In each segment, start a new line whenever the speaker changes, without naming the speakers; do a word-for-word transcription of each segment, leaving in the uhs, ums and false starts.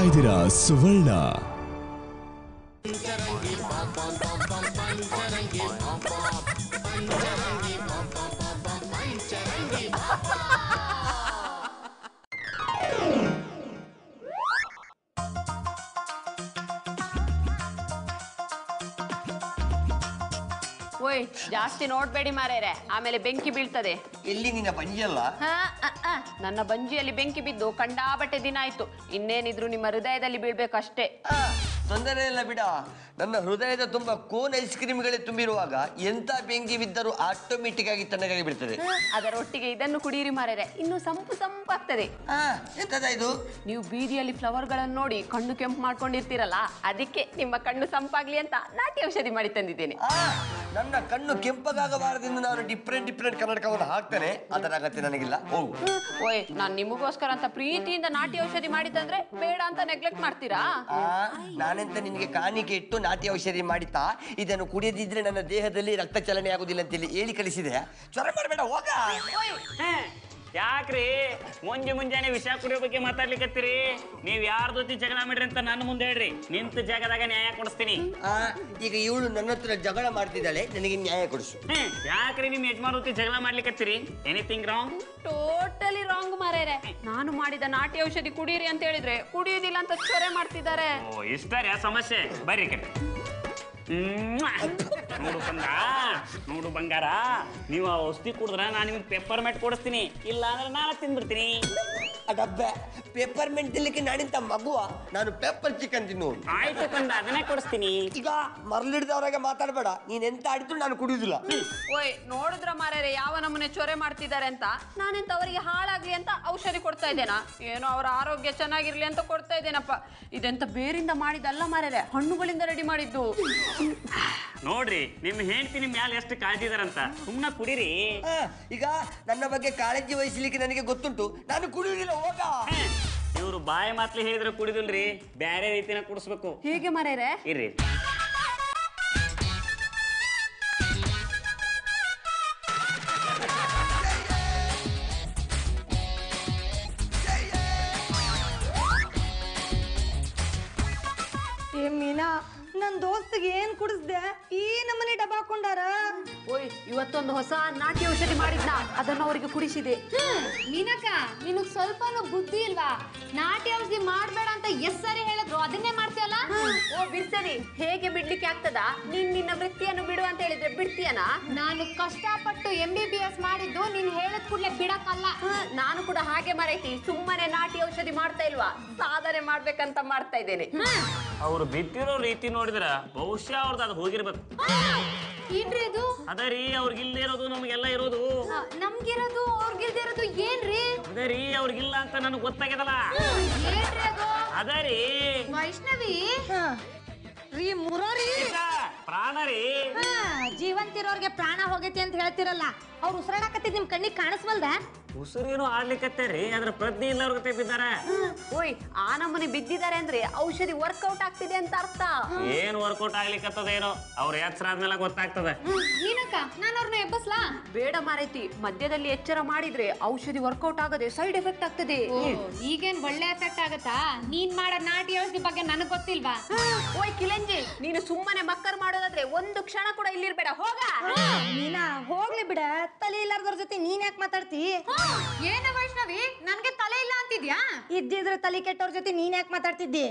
ಇದ್ದೀರಾ ಸುವರ್ಣ.
ಓಯ್ ಜಾಸ್ತಿ ನೋಡ್ಬೇಡಿ ಮಾರೇರೆ, ಆಮೇಲೆ ಬೆಂಕಿ ಬೀಳ್ತದೆ.
ಎಲ್ಲಿ ನಿನ್ನ ಬಂಜಿ ಅಲ್ಲ?
ನನ್ನ ಬಂಜಿಯಲ್ಲಿ ಬೆಂಕಿ ಬಿದ್ದು ಕಂಡಾಬಟ್ಟೆ ದಿನ ಆಯ್ತು. ಇನ್ನೇನಿದ್ರು ನಿಮ್ಮ ಹೃದಯದಲ್ಲಿ ಬೀಳ್ಬೇಕಷ್ಟೇ.
ತೊಂದರೆ ಇಲ್ಲ ಬಿಡ. ನನ್ನ ಹೃದಯದ ತುಂಬಾ ಕೋನ್ ಐಸ್ ಕ್ರೀಮ್ಗಳೇ ತುಂಬಿರುವಾಗ ಎಂತ ಬೆಂಕಿ ಬಿದ್ದರೂ ಆಟೋಮೆಟಿಕ್ ಆಗಿ ತಣ್ಣಗಾಗಿ ಬಿಡ್ತದೆ.
ಅದರೊಟ್ಟಿಗೆ ಇದನ್ನು ಕುಡಿಯಿರಿ ಮಾರೇರೆ, ಇನ್ನು ಸಂಪು ಸಂಪಾಗ್ತದೆ.
ಎಂತದ ಇದು?
ನೀವು ಬೀದಿಯಲ್ಲಿ ಫ್ಲವರ್ ಗಳನ್ನು ನೋಡಿ ಕಣ್ಣು ಕೆಂಪು ಮಾಡ್ಕೊಂಡಿರ್ತೀರಲ್ಲ, ಅದಕ್ಕೆ ನಿಮ್ಮ ಕಣ್ಣು ಸಂಪಾಗ್ಲಿ ಅಂತ ನಾಟಿ ಔಷಧಿ ಮಾಡಿ ತಂದಿದ್ದೇನೆ.
ನನ್ನ ಕಣ್ಣು ಕೆಂಪಗಾಗಬಾರದೆಂದು ನಾನು ಡಿಫ್ರೆಂಟ್ ಡಿಫ್ರೆಂಟ್ ಕನ್ನಡಕವನ್ನು ಹಾಕ್ತೇನೆ. ಅದರ ಅಗತ್ಯ ನನಗಿಲ್ಲ.
ಓಯ್, ನಾನ್ ನಿಮಗೋಸ್ಕರ ಅಂತ ಪ್ರೀತಿಯಿಂದ ನಾಟಿ ಔಷಧಿ ಮಾಡಿ ತಂದ್ರೆ ಬೇಡ ಅಂತ ನೆಗ್ಲೆಕ್ಟ್ ಮಾಡ್ತೀರಾ?
ನಾನೆಂತ ನಿನಗೆ ಕಾಣಿಕೆ ಇಟ್ಟು ನಾಟಿ ಔಷಧಿ ಮಾಡಿತಾ ಇದನ್ನು ಕುಡಿಯದಿದ್ರೆ ನನ್ನ ದೇಹದಲ್ಲಿ ರಕ್ತ ಚಲನೆ ಆಗುದಿಲ್ಲ ಅಂತೇಳಿ ಹೇಳಿ ಕಳಿಸಿದೆ. ಜ್ವರ ಮಾಡಬೇಡ, ಹೋಗ.
ಯಾಕ್ರಿ ಮುಂಜೆ ಮುಂಜಾನೆ ವಿಷ ಕುಡಿಯೋ ಬಗ್ಗೆ ಮಾತಾಡ್ಲಿಕ್ಕತ್ತೀರಿ? ನೀವ್ ಯಾರ ಜೊತೆ ಜಗಳ ಮಾಡ್ರಿ ಅಂತ ನನ್ನ ಮುಂದೆ ಹೇಳ್ರಿ, ನಿಂತ ಜಾಗದಾಗ ನ್ಯಾಯ ಕೊಡಿಸ್ತೀನಿ.
ಈಗ ಇವಳು ನನ್ನ ಹತ್ರ ಜಗಳ ಮಾಡ್ತಿದ್ದಾಳೆ, ನನಗೆ ನ್ಯಾಯ ಕೊಡಿಸು.
ಯಾಕ್ರಿ ನಿಮ್ ಯಜಮಾನ್ ಜೊತೆ ಜಗಳ ಮಾಡ್ಲಿಕ್ಕತ್ತೀರಿ? Anything wrong?
ಟೋಟಲಿ ರಾಂಗ್ ಮಾರೇರೆ. ನಾನು ಮಾಡಿದ ನಾಟಿ ಔಷಧಿ ಕುಡೀರಿ ಅಂತ ಹೇಳಿದ್ರೆ ಕುಡಿಯೋದಿಲ್ಲ ಅಂತ ಚೊರೆ ಮಾಡ್ತಿದ್ದಾರೆ.
ಓ ಇಷ್ಟರ ಸಮಸ್ಯೆ. ಬರ್ರಿ ಕಡೆ. ನೋಡು ಬಂಗಾರ, ನೋಡು ಬಂಗಾರ, ನೀವು ಆ ಔಷಧಿ ಕುಡಿದ್ರೆ ನಾನು ನಿಮಗೆ ಪೆಪ್ಪರ್ ಮೆಟ್ ಕೊಡಿಸ್ತೀನಿ, ಇಲ್ಲ ಅಂದ್ರೆ ನಾನು ತಿಂದ್ಬಿಡ್ತೀನಿ.
ಡಬ್ಬೆ ಪೇಪರ್ ಮೆಂಟ್ ತಿನ್ಲಿಕ್ಕೆ ನಾನಿಂತ ಮಗುವ? ನಾನು ಪೇಪರ್ ಚಿಕನ್ ತಿನ್ನು.
ಆಯ್ತು ಕಂದ, ಅದನ್ನೇ ಕೊಡಿಸ್ತೀನಿ.
ಈಗ ಮರಳಿಡ್ದವ್ರಾಗೆ ಮಾತಾಡ್ಬೇಡ. ನೀನ್ ಎಂತ ಆಡಿದ್ರು ನಾನು ಕುಡಿಯುದಿಲ್ಲ.
ಓಯ್ ನೋಡಿದ್ರ ಮಾರೇರೆ ಯಾವ ನಮ್ಮನೆ ಚೊರೆ ಮಾಡ್ತಿದ್ದಾರೆ ಅಂತ. ನಾನೆಂತ ಅವರಿಗೆ ಹಾಳಾಗ್ಲಿ ಅಂತ ಔಷಧಿ ಕೊಡ್ತಾ ಇದ್ದೇನಾ? ಏನೋ ಅವರ ಆರೋಗ್ಯ ಚೆನ್ನಾಗಿರ್ಲಿ ಅಂತ ಕೊಡ್ತಾ ಇದ್ದೇನಪ್ಪ. ಇದೆಂತ ಬೇರಿಂದ ಮಾಡಿದಲ್ಲ ಮಾರೇರೆ, ಹಣ್ಣುಗಳಿಂದ ರೆಡಿ ಮಾಡಿದ್ದು.
ನೋಡ್ರಿ ನಿಮ್ ಹೆಂಡತಿ ನಿಮ್ ಮ್ಯಾಲ ಎಷ್ಟು ಕಾಳಜಿ ಇದಾರಂತ. ಸುಮ್ಮನೆ ಕುಡೀರಿ.
ಈಗ ನನ್ನ ಬಗ್ಗೆ ಕಾಳಜಿ ವಹಿಸ್ಲಿಕ್ಕೆ ನನಗೆ ಗೊತ್ತುಂಟು, ನಾನು ಕುಡಿಯುವುದಿಲ್ಲ. ಹೋಗ.
ಇವ್ರು ಬಾಯಿ ಮಾತ್ಲಿ ಹೇಳಿದ್ರೆ ಕುಡಿದಿಲ್ರಿ, ಬ್ಯಾರೆ ರೀತಿನ ಕುಡಿಸ್ಬೇಕು.
ಹೀಗೆ ಮಾರೇರೆ
ಇರ್ರಿ.
ಏ ಮೀನಾ, ನನ್ ದೋಸ್ತಿಗೆ ಏನ್ ಕುಡಿಸ್ದೆ? ಈ ನಮ್ಮನೆ ಡಬ್ಬ ಹಾಕೊಂಡಾರ.
ಓಯ್ ಇವತ್ತೊಂದು ಹೊಸ ನಾಟಿ ಔಷಧಿ ಮಾಡಿದ್ನ, ಅದನ್ನು ಅವರಿಗೆ ಕುಡಿಸಿದೆ.
ಮೀನಕ್ಕ, ನಿನಗ್ ಸ್ವಲ್ಪನೂ ಬುದ್ಧಿ ಇಲ್ವಾ? ನಾಟಿ ಔಷಧಿ ಮಾಡ್ಬೇಡ ಅಂತ ಎಸ್ ಸರಿ ಹೇಳಿದ್ರು ಅದನ್ನೇ ಮಾಡ್ತೀಯಲ್ಲ?
ಓ ಬಿಡ್ಸರಿ, ಹೇಗೆ ಬಿಡ್ಲಿಕ್ಕೆ ಆಗ್ತದ? ನೀನ್ ನಿನ್ನ ವೃತ್ತಿಯನ್ನು ಬಿಡು ಅಂತ ಹೇಳಿದ್ರೆ ಬಿಡ್ತೀಯನಾ?
ನಾನು ಕಷ್ಟಪಟ್ಟು ಎಂ ಬಿ ಬಿ ಎಸ್ ಮಾಡಿದ್ದು ನೀನ್ ಹೇಳಿದ ಕೂಡಲೇ ಬಿಡಕ್ಕಲ್ಲ.
ನಾನು ಕೂಡ ಹಾಗೆ ಮರೈತಿ, ಸುಮ್ಮನೆ ನಾಟಿ ಔಷಧಿ ಮಾಡ್ತಾ ಇಲ್ವಾ, ಸಾಧನೆ ಮಾಡ್ಬೇಕಂತ ಮಾಡ್ತಾ ಇದ್ದೇನೆ.
ಅವ್ರು ಬಿದ್ದಿರೋ ರೀತಿ ನೋಡಿದ್ರ ಬಹುಶಃ ಅವ್ರದ್ದು ಅದು ಹೋಗಿರ್ಬೇಕು.
ಏನ್ರಿ ಅದು?
ಅದ ರೀ, ಅವ್ರಿಗಿಲ್ಲ ಇರೋದು ನಮ್ಗೆಲ್ಲ ಇರೋದು.
ನಮ್ಗಿರೋದು ಅವ್ರಿಗಿಲ್ದಿರೋದು ಏನ್ರಿ?
ಅದ ರೀ, ಅವ್ರಿಗಿಲ್ಲ ಅಂತ ನನಗೆ ಗೊತ್ತಾಗ್ಯದಲ್ಲ.
ಏನ್ರಿ ಅದು?
ಅದ ರೀ
ವೈಷ್ಣವಿ
ರೀ ಮುರಾರಿ,
ಪ್ರಾಣ ರೀ.
ಜೀವಂತಿರೋರ್ಗೆ ಪ್ರಾಣ ಹೋಗೈತಿ ಅಂತ ಹೇಳ್ತಿರಲ್ಲ, ಅವ್ರು ಉಸಿರಾಡಕತ್ತಿದ್ ನಿಮ್ ಕಣ್ಣಿಗೆ ಕಾಣಿಸ್ವಲ್ದ?
ಉಸಿರೇನು ಆಡ್ಲಿಕ್ಕತ್ತೇರಿ, ಅದ್ರ ಪ್ರಜ್ಞೆ ಇಲ್ಲವ್ರ ಜೊತೆ ಬಿದ್ದಾರ.
ಓಯ್ ಆ ನಮ್ಮನೆ ಬಿದ್ದಿದ್ದಾರೆ ಅಂದ್ರೆ ಔಷಧಿ ವರ್ಕೌಟ್ ಆಗ್ತಿದೆ ಅಂತ ಅರ್ಥ.
ಏನ್ ವರ್ಕೌಟ್ ಆಗ್ಲಿಕ್ಕತ್ತದೇನೋ, ಅವ್ರ ಎಚ್ಚರ ಆದ್ಮೇಲೆ ಗೊತ್ತಾಗ್ತದೆ.
ಮೀನಕ್ಕ, ನಾನು ಅವ್ರನ್ನ ಎಬ್ಬಸ್ಲಾ?
ಬೇಡ ಮಾರೈತಿ, ಮಧ್ಯದಲ್ಲಿ ಎಚ್ಚರ ಮಾಡಿದ್ರೆ ಔಷಧಿ ವರ್ಕೌಟ್ ಆಗದೆ ಸೈಡ್ ಎಫೆಕ್ಟ್ ಆಗ್ತದೆ.
ಈಗೇನ್ ಒಳ್ಳೆ ಎಫೆಕ್ಟ್ ಆಗತ್ತಾ? ನೀನ್ ಮಾಡೋ ನಾಟಿ ಔಷಧಿ ಬಗ್ಗೆ ನನಗ್ ಗೊತ್ತಿಲ್ವಾ?
ಓಯ್ ಕಿಲಂಜಿ, ನೀನು ಸುಮ್ಮನೆ ಮಕ್ಕರ್ ಮಾಡೋದಾದ್ರೆ ಒಂದು ಕ್ಷಣ ಕೂಡ ಇಲ್ಲಿರ್ಬೇಡ, ಹೋಗ.
ಮೀನಾ ಹೋಗ್ಲಿ ಬಿಡ, ತಲೆ ಇಲ್ಲಾರ್ದವ್ರ ಜೊತೆ ನೀನ್ ಯಾಕೆ ಮಾತಾಡ್ತಿ?
ಏನ ವೈಷ್ಣವಿ, ನನ್ಗೆ ತಲೆ ಇಲ್ಲ ಅಂತಿದ್ಯಾ?
ಇದ್ದಿದ್ರೆ ತಲೆ ಕೆಟ್ಟವ್ರ ಜೊತೆ ನೀನ್ ಯಾಕೆ ಮಾತಾಡ್ತಿದ್ದಿ?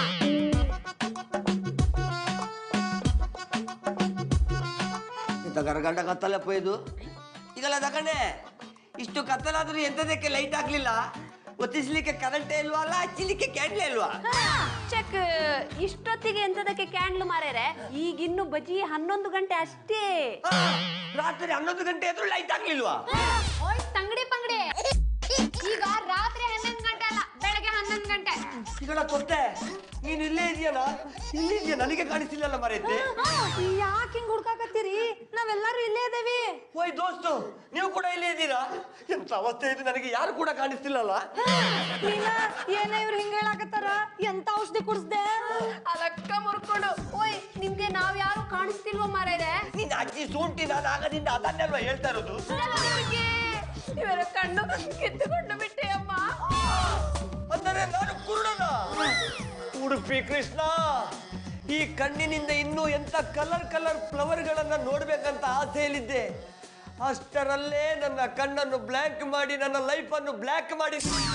ಗಂಡ ಕತ್ತಲಪ್ಪ ಇದು. ಈಗಲ್ಲ ತಗೊಂಡೆ, ಇಷ್ಟು ಕತ್ತಲಾದ್ರೂ ಎಂತದಕ್ಕೆ ಲೈಟ್ ಆಗ್ಲಿಲ್ಲ? ಒತ್ತಿಸ್ಲಿಕ್ಕೆ ಕರೆಂಟೇ ಇಲ್ವಾ? ಅಲ್ಲ ಹಚ್ಚಲಿಕ್ಕೆ ಕ್ಯಾಂಡ್ಲೇ ಇಲ್ವಾ?
ಚೆಕ್. ಇಷ್ಟೊತ್ತಿಗೆ ಎಂತದಕ್ಕೆ ಕ್ಯಾಂಡ್ಲು ಮಾರೇರೆ? ಈಗಿನ್ನು ಬಜಿ ಹನ್ನೊಂದು ಗಂಟೆ ಅಷ್ಟೇ.
ರಾತ್ರಿ ಹನ್ನೊಂದು ಗಂಟೆ ಆದ್ರೂ ಲೈಟ್ ಆಗ್ಲಿಲ್ವಾ?
ಓಯ್ ತಂಗಡಿ ಪಂಗಡಿ, ಈಗ ರಾತ್ರಿ ಹನ್ನೊಂದು ಗಂಟೆ ಅಲ್ಲ, ಬೆಳಗ್ಗೆ ಹನ್ನೊಂದು ಗಂಟೆ.
ಈಗಳ ಕೊಟ್ಟೆ, ನೀನು ಇಲ್ಲೇ ಇದೆಯಲ್ಲ? ಇಲ್ಲಿ ಇದೆಯಾ? ನನಗೆ ಕಾಣಿಸ್ತಿಲ್ಲಲ್ಲ ಮರೈತೆ.
ಯಾಕೆ ಹಿಂಗ್ ಹುಡ್ಕಾಕತ್ತೀರಿ? ನಾವೆಲ್ಲರೂ ಇಲ್ಲೇ ಇದೇವಿ.
ಓಯ್ ದೋಸ್ತು, ನೀವು ಕೂಡ ಇಲ್ಲೇ ಇದ್ದೀರಾ? ಎಂತ ಅವಸ್ಥೆ ಇದು, ನನಗೆ ಯಾರು ಕೂಡ ಕಾಣಿಸ್ತಿಲ್ಲಲ್ಲ.
ಏನ ಇವ್ರು ಹಿಂಗ ಹೇಳಾಕತ್ತಾರ? ಎಂತ ಔಷಧಿ ಕುಡಿಸ್ದೆ?
ಅಲಕ್ಕ ಮುರ್ಕೊಂಡು. ಓಯ್ ನಿಮ್ಗೆ ನಾವ್ ಯಾರು ಕಾಣಿಸ್ತಿಲ್ವ ಮಾರೇರೆ?
ನೀನ್ ಅಜ್ಜಿ ಸೂಂಟಿ, ನಾನು ಆಗದಿಂದ ಅದನ್ನೆಲ್ವಾ ಹೇಳ್ತಾ ಇರೋದು.
ಇವರ ಕಣ್ಣು ಕಿತ್ತುಕೊಂಡು ಬಿಟ್ಟೆ ಅಮ್ಮ.
ಅಂದರೆ ನಾನು ಕುರುಡನ? ಉಡುಪಿ ಕೃಷ್ಣ, ಈ ಕಣ್ಣಿನಿಂದ ಇನ್ನೂ ಎಂತ ಕಲರ್ ಕಲರ್ ಫ್ಲವರ್ಗಳನ್ನ ನೋಡ್ಬೇಕಂತ ಆಸೆಯಲ್ಲಿದ್ದೆ. ಅಷ್ಟರಲ್ಲೇ ನನ್ನ ಕಣ್ಣನ್ನು ಬ್ಲ್ಯಾಂಕ್ ಮಾಡಿ ನನ್ನ ಲೈಫನ್ನು ಬ್ಲ್ಯಾಕ್ ಮಾಡಿ.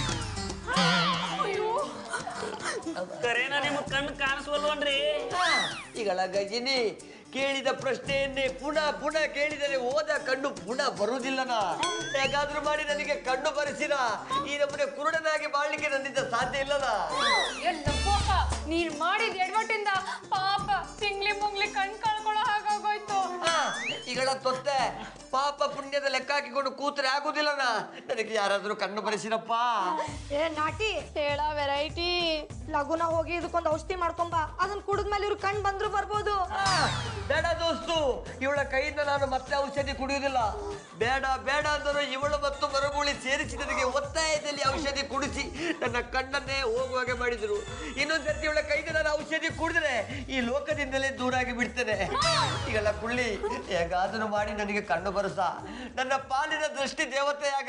ಕರೇನ ನಿಮ್ ಕಣ್ಣು ಕಾಣಿಸ್ವಲ್ವನ್ರಿ?
ಈಗಳ ಗಜಿನಿ ಕೇಳಿದ ಪ್ರಶ್ನೆಯನ್ನೇ ಪುನಃ ಪುನಃ ಕೇಳಿದರೆ ಹೋದ ಕಣ್ಣು ಪುನಃ ಬರುವುದಿಲ್ಲನಾ? ಹೇಗಾದ್ರೂ ಮಾಡಿ ನನಗೆ ಕಣ್ಣು ಬರೆಸಿನ. ಈ ನಮ್ಮನೆ ಕುರುಡನಾಗಿ ಬಾಳ್ಲಿಕ್ಕೆ ನನ್ನಿಂದ ಸಾಧ್ಯ ಇಲ್ಲನಾ?
ನೀನ್ ಮಾಡಿದ ಎಡವಟ್ಟಿಂದ ಪಾಪ ತಿಂಗ್ಲಿ ಮುಂಗ್ಲಿ ಕಣ್ ಕಳ್ಕೊಳ್ಳೋ ಹಾಗಾಗೋಯ್ತು.
ಈಗಳ ತೊತ್ತೆ ಪಾಪ ಪುಣ್ಯದ ಲೆಕ್ಕ ಹಾಕಿಕೊಂಡು ಕೂತ್ರೆ ಆಗುದಿಲ್ಲನಾ? ನನಗೆ ಯಾರಾದ್ರೂ ಕಣ್ಣು ಬರೆಸಿರಪ್ಪ.
ಏ ನಾಟಿ
ಹೇಳ ವೆರೈಟಿ.
ಲಗುನ ಹೋಗಿ ಇದಕ್ಕೊಂದು ಔಷಧಿ ಮಾಡ್ಕೊಂಬ. ಅದನ್ನ ಕುಡಿದ್ಮೇಲೆ ಇವ್ರು ಕಣ್ ಬಂದ್ರು ಬರ್ಬೋದು.
ಬೇಡ ದೋಸ್ತು, ಇವಳ ಕೈಯಿಂದ ನಾನು ಮತ್ತೆ ಔಷಧಿ ಕುಡಿಯುವುದಿಲ್ಲ. ಬೇಡ ಬೇಡ ಅಂದರು ಇವಳು ಮತ್ತು ಮರಗುಳಿ ಸೇರಿಸಿ ನನಗೆ ಒತ್ತಾಯದಲ್ಲಿ ಔಷಧಿ ಕುಡಿಸಿ ನನ್ನ ಕಣ್ಣನ್ನೇ ಹೋಗುವಾಗೆ ಮಾಡಿದ್ರು. ಇನ್ನೊಂದ್ಸರ್ತಿ ಇವಳ ಕೈಯಿಂದ ನಾನು ಔಷಧಿ ಕುಡಿದ್ರೆ ಈ ಲೋಕದಿಂದಲೇ ದೂರಾಗಿ ಬಿಡ್ತೇನೆ. ಈಗೆಲ್ಲ ಕುಳ್ಳಿ ಹೇಗಾದರೂ ಮಾಡಿ ನನಗೆ ಕಣ್ಣು ಬರಸ. ನನ್ನ ಪಾಲಿನ ದೃಷ್ಟಿ ದೇವತೆಯಾಗ.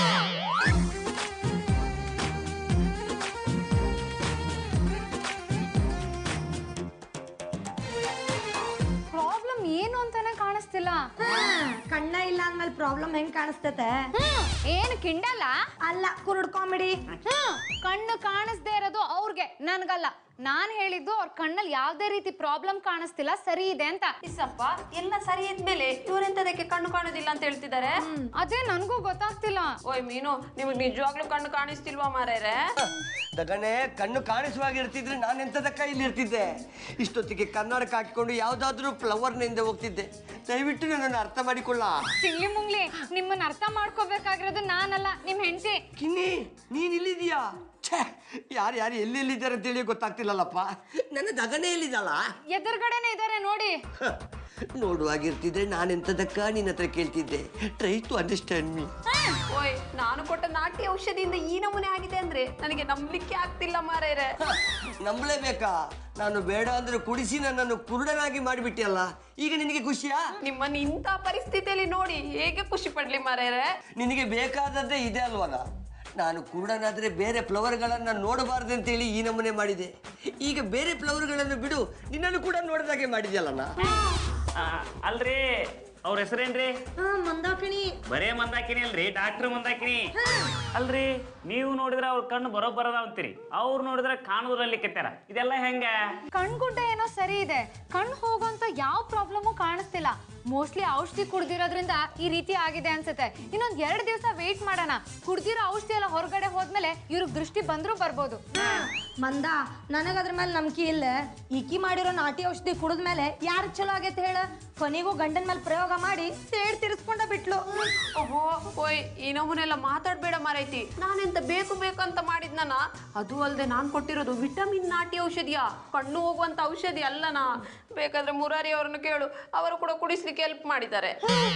ಪ್ರಾಬ್ಲಮ್ ಏನು ಅಂತಾನೆ ಕಾಣಿಸ್ತಿಲ್ಲ.
ಕಣ್ಣ ಇಲ್ಲ ಅಂದ್ಮೇಲೆ ಪ್ರಾಬ್ಲಮ್ ಹೆಂಗ್ ಕಾಣಿಸ್ತತೆ?
ಏನು ಕಿಂಡಲ್ಲ?
ಅಲ್ಲ, ಕುರುಡ್ ಕಾಮಿಡಿ.
ಕಣ್ಣು ಕಾಣಿಸ್ದೇ ಇರೋದು ಅವ್ರಿಗೆ, ನನ್ಗಲ್ಲ. ನಾನ್ ಹೇಳಿದ್ದು ಅವ್ರ ಕಣ್ಣಲ್ಲಿ ಯಾವ್ದೇ ರೀತಿ ಪ್ರಾಬ್ಲಮ್ ಕಾಣಿಸ್ತಿಲ್ಲ, ಸರಿ ಇದೆ ಅಂತ.
ಇಸಪ್ಪ ಎಲ್ಲ ಸರಿ ಇದ್ಮೇಲೆ ಇವ್ರೆಂತದಕ್ಕೆ ಕಣ್ಣು ಕಾಣೋದಿಲ್ಲ ಅಂತ ಹೇಳ್ತಿದ್ದಾರೆ?
ಅದೇ ನನ್ಗೂ ಗೊತ್ತಾಗ್ತಿಲ್ಲ.
ಓಯ್ ಮೀನು, ನಿಮಗ್ ನಿಜವಾಗ್ಲೂ ಕಣ್ಣು ಕಾಣಿಸ್ತಿಲ್ವಾ ಮಾರೇರೆ?
ದಗಣೆ, ಕಣ್ಣು ಕಾಣಿಸುವಾಗ ಇರ್ತಿದ್ರೆ ನಾನು ಎಂತದಕ್ಕ ಇಲ್ಲಿ ಇರ್ತಿದ್ದೆ. ಇಷ್ಟೊತ್ತಿಗೆ ಕನ್ನಡಕ ಹಾಕಿಕೊಂಡು ಯಾವ್ದಾದ್ರೂ ಫ್ಲವರ್ನಿಂದ ಹೋಗ್ತಿದ್ದೆ. ದಯವಿಟ್ಟು ನನ್ನನ್ನು ಅರ್ಥ ಮಾಡಿಕೊಳ್ಳ.
ಚಿಂಗ್ಲಿ ಮುಂಗ್ಲಿ, ನಿಮ್ಮನ್ನ ಅರ್ಥ ಮಾಡ್ಕೋಬೇಕಾಗಿರೋದು ನಾನಲ್ಲ, ನಿಮ್ ಹೆಂಡತಿ.
ಕಿನ್ನಿ, ನೀನ್ ಇಲ್ಲಿದೀಯಾ? ಛೇ, ಯಾರು ಯಾರು ಎಲ್ಲೆಲ್ಲಿದ್ದಾರೆ ಅಂತೇಳಿ ಗೊತ್ತಾಗ್ತಿಲ್ಲಲ್ಲಪ್ಪ. ನನ್ನ ದಗಣೆ ಎಲ್ಲಿದ್ದಾಳ?
ಎದುರುಗಡೆನೆ ಇದಾರೆ ನೋಡಿ.
ನೋಡುವಾಗಿರ್ತಿದ್ರೆ ನಾನೆಂತದಕ್ಕ ನಿನ್ನ ಹತ್ರ ಕೇಳ್ತಿದ್ದೆ. Try to understand me.
ಓಯ್, ನಾನು ಕೊಟ್ಟ ನಾಟಿ ಔಷಧಿಯಿಂದ ಈ ನಮೂನೆ ಆಗಿದೆ ಅಂದ್ರೆ ನನಗೆ ನಂಬಲಿಕ್ಕೆ ಆಗ್ತಿಲ್ಲ ಮಾರೇರೆ.
ನಂಬಲೇಬೇಕಾ? ನಾನು ಬೇಡ ಅಂದ್ರೆ ಕುಡಿಸಿ ನನ್ನನ್ನು ಕುರುಡನಾಗಿ ಮಾಡಿಬಿಟ್ಟಿಯಲ್ಲ. ಈಗ ನಿನಗೆ ಖುಷಿಯಾ?
ನಿಮ್ಮನ್ನ ಇಂಥ ಪರಿಸ್ಥಿತಿಯಲ್ಲಿ ನೋಡಿ ಹೇಗೆ ಖುಷಿ ಪಡ್ಲಿ ಮಾರೇರೆ?
ನಿನಗೆ ಬೇಕಾದದ್ದೇ ಇದೆ ಅಲ್ವನ? ನಾನು ಕುರುಡನಾದ್ರೆ ಬೇರೆ ಫ್ಲವರ್ಗಳನ್ನ ನೋಡಬಾರ್ದು ಅಂತೇಳಿ ಈ ನಮೂನೆ ಮಾಡಿದೆ. ಈಗ ಬೇರೆ ಫ್ಲವರ್ಗಳನ್ನು ಬಿಡು, ನಿನ್ನನ್ನು ಕೂಡ ನೋಡಿದಾಗೆ ಮಾಡಿದ್ಯಲ್ಲ.
ಅಲ್ರಿ, ಅವ್ರ ಹೆಸರೇನ್ರಿ?
ಮಂದಾಕಿಣಿ.
ಬರೇ ಮಂದಾಕಿನಿ ಅಲ್ರಿ, ಡಾಕ್ಟರ್ ಮಂದಾಕಿನಿ. ಅಲ್ರಿ, ನೀವು ನೋಡಿದ್ರೆ ಅವ್ರ ಕಣ್ಣು ಬರೋಬ್ಬರದ ಅಂತೀರಿ, ಅವ್ರು ನೋಡಿದ್ರೆ ಕಾಣುದ್ರಲ್ಲಿ ಕೆತ್ತಾರ. ಇದೆಲ್ಲ ಹೆಂಗ?
ಕಣ್ಗುಡ್ಡ ಏನೋ ಸರಿ ಇದೆ, ಕಣ್ ಹೋಗೋಂತ ಯಾವ ಪ್ರಾಬ್ಲಮು ಕಾಣಿಸ್ತಿಲ್ಲ. ಮೋಸ್ಟ್ಲಿ ಔಷಧಿ ಕುಡ್ದಿರೋದ್ರಿಂದ ಈ ರೀತಿ ಆಗಿದೆ ಅನ್ಸುತ್ತೆ. ಇನ್ನೊಂದ್ ಎರಡ್ ದಿವಸ ವೇಟ್ ಮಾಡೋಣ. ಕುಡ್ದಿರೋ ಔಷಧಿ ಎಲ್ಲ ಹೊರಗಡೆ ಹೋದ್ಮೇಲೆ ಇವ್ರಿಗೆ ದೃಷ್ಟಿ ಬಂದ್ರೂ ಬರ್ಬೋದು.
ಮಂದ, ನನಗದ್ರ ಮೇಲೆ ನಂಬಿಕೆ ಇಲ್ಲ. ಈಕಿ ಮಾಡಿರೋ ನಾಟಿ ಔಷಧಿ ಕುಡಿದ್ಮೇಲೆ ಯಾರು ಚಲೋ ಆಗೈತೆ ಹೇಳ? ಕೊನೆಗೂ ಗಂಡನ ಮೇಲೆ ಪ್ರಯೋಗ ಮಾಡಿ ಸೇಡ್ ತಿರ್ಸ್ಕೊಂಡ ಬಿಟ್ಲು.
ಓಹೋ, ಓಯ್, ಈ ನಮೂನೆಲ್ಲ ಮಾತಾಡ್ಬೇಡ ಮಾರೈತಿ. ನಾನೆಂತ ಬೇಕು ಬೇಕು ಅಂತ ಮಾಡಿದ್ನ? ಅದು ಅಲ್ಲದೆ ನಾನ್ ಕೊಟ್ಟಿರೋದು ವಿಟಮಿನ್ ನಾಟಿ ಔಷಧಿಯ, ಕಣ್ಣು ಹೋಗುವಂತ ಔಷಧಿ ಅಲ್ಲನಾ. ಬೇಕಾದ್ರೆ ಮುರಾರಿ ಅವ್ರನ್ನ ಕೇಳು, ಅವರು ಕೂಡ ಕುಡಿಸ್ಲಿಕ್ಕೆ ಹೆಲ್ಪ್ ಮಾಡಿದ್ದಾರೆ.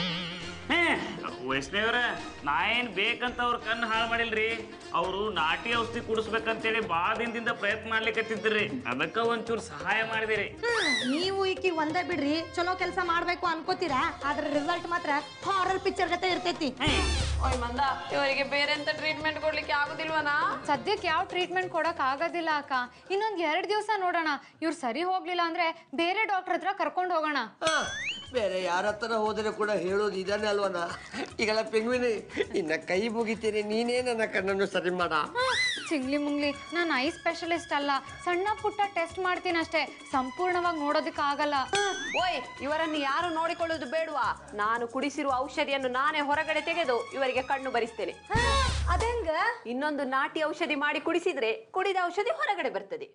ವೈಷ್ಣವ್ರ, ನಾ ಏನ್ ಬೇಕಂತ ಅವ್ರ ಕಣ್ಣು ಹಾಳು ಮಾಡಿಲ್ರಿ. ಅವರು ನಾಟಿ ಔಷಧಿ ಕುಡಿಸ್ಬೇಕಂತೇಳಿ ಬಾಳ ದಿನದಿಂದ ಪ್ರಯತ್ನ ಮಾಡ್ಲಿಕ್ಕತ್ತಿದ್ರಿ, ಅದಕ್ಕ ಒಂಚೂರು ಸಹಾಯ ಮಾಡಿದಿರಿ.
ನೀವು ಈಕಿ ಒಂದೇ ಬಿಡ್ರಿ, ಚಲೋ ಕೆಲಸ ಮಾಡ್ಬೇಕು ಅನ್ಕೋತೀರಾ, ಆದ್ರೆ ರಿಸಲ್ಟ್ ಮಾತ್ರ ಹಾರರ್ ಪಿಕ್ಚರ್ ಗತೆ ಇರ್ತೈತಿ.
ಓಯ್ ಮಂದ, ಇವರಿಗೆ ಬೇರೆ ಎಂತ ಟ್ರೀಟ್ಮೆಂಟ್ ಕೊಡ್ಲಿಕ್ಕೆ ಆಗುದಿಲ್ವನಾ?
ಸದ್ಯಕ್ಕೆ ಯಾವ ಟ್ರೀಟ್ಮೆಂಟ್ ಕೊಡಕ್ ಆಗೋದಿಲ್ಲ ಅಕ್ಕ. ಇನ್ನೊಂದ್ ಎರಡ್ ದಿವಸ ನೋಡೋಣ. ಇವ್ರು ಸರಿ ಹೋಗ್ಲಿಲ್ಲ ಅಂದ್ರೆ ಬೇರೆ ಡಾಕ್ಟರ್ ಹತ್ರ ಕರ್ಕೊಂಡು ಹೋಗೋಣ.
ಬೇರೆ ಯಾರ ಹತ್ರ ಹೋದರೆ ಕೂಡ ಹೇಳೋದು ಇದನ್ನೇ ಅಲ್ವನ? ಈಗೆಲ್ಲ ಪೆಂಗ್ವಿನಿ, ನಿನ್ನ ಕೈ ಮುಗಿತೀನಿ, ನೀನೇ ನನ್ನ ಕಣ್ಣನ್ನು ಸರಿ ಮಾಡ.
ಚಿಂಗ್ಲಿ ಮುಂಗ್ಲಿ, ನಾನು ಐ ಸ್ಪೆಷಲಿಸ್ಟ್ ಅಲ್ಲ, ಸಣ್ಣ ಪುಟ್ಟ ಟೆಸ್ಟ್ ಮಾಡ್ತೀನಿ ಅಷ್ಟೇ, ಸಂಪೂರ್ಣವಾಗಿ ನೋಡೋದಕ್ಕೆ ಆಗಲ್ಲ.
ಓಯ್, ಇವರನ್ನು ಯಾರು ನೋಡಿಕೊಳ್ಳೋದು ಬೇಡವಾ? ನಾನು ಕುಡಿಸಿರುವ ಔಷಧಿಯನ್ನು ನಾನೇ ಹೊರಗಡೆ ತೆಗೆದು ಇವರಿಗೆ ಕಣ್ಣು ಬರಿಸ್ತೇನೆ.
ಅದಂಗ
ಇನ್ನೊಂದು ನಾಟಿ ಔಷಧಿ ಮಾಡಿ ಕುಡಿಸಿದ್ರೆ ಕುಡಿದ ಔಷಧಿ ಹೊರಗಡೆ ಬರ್ತದೆ.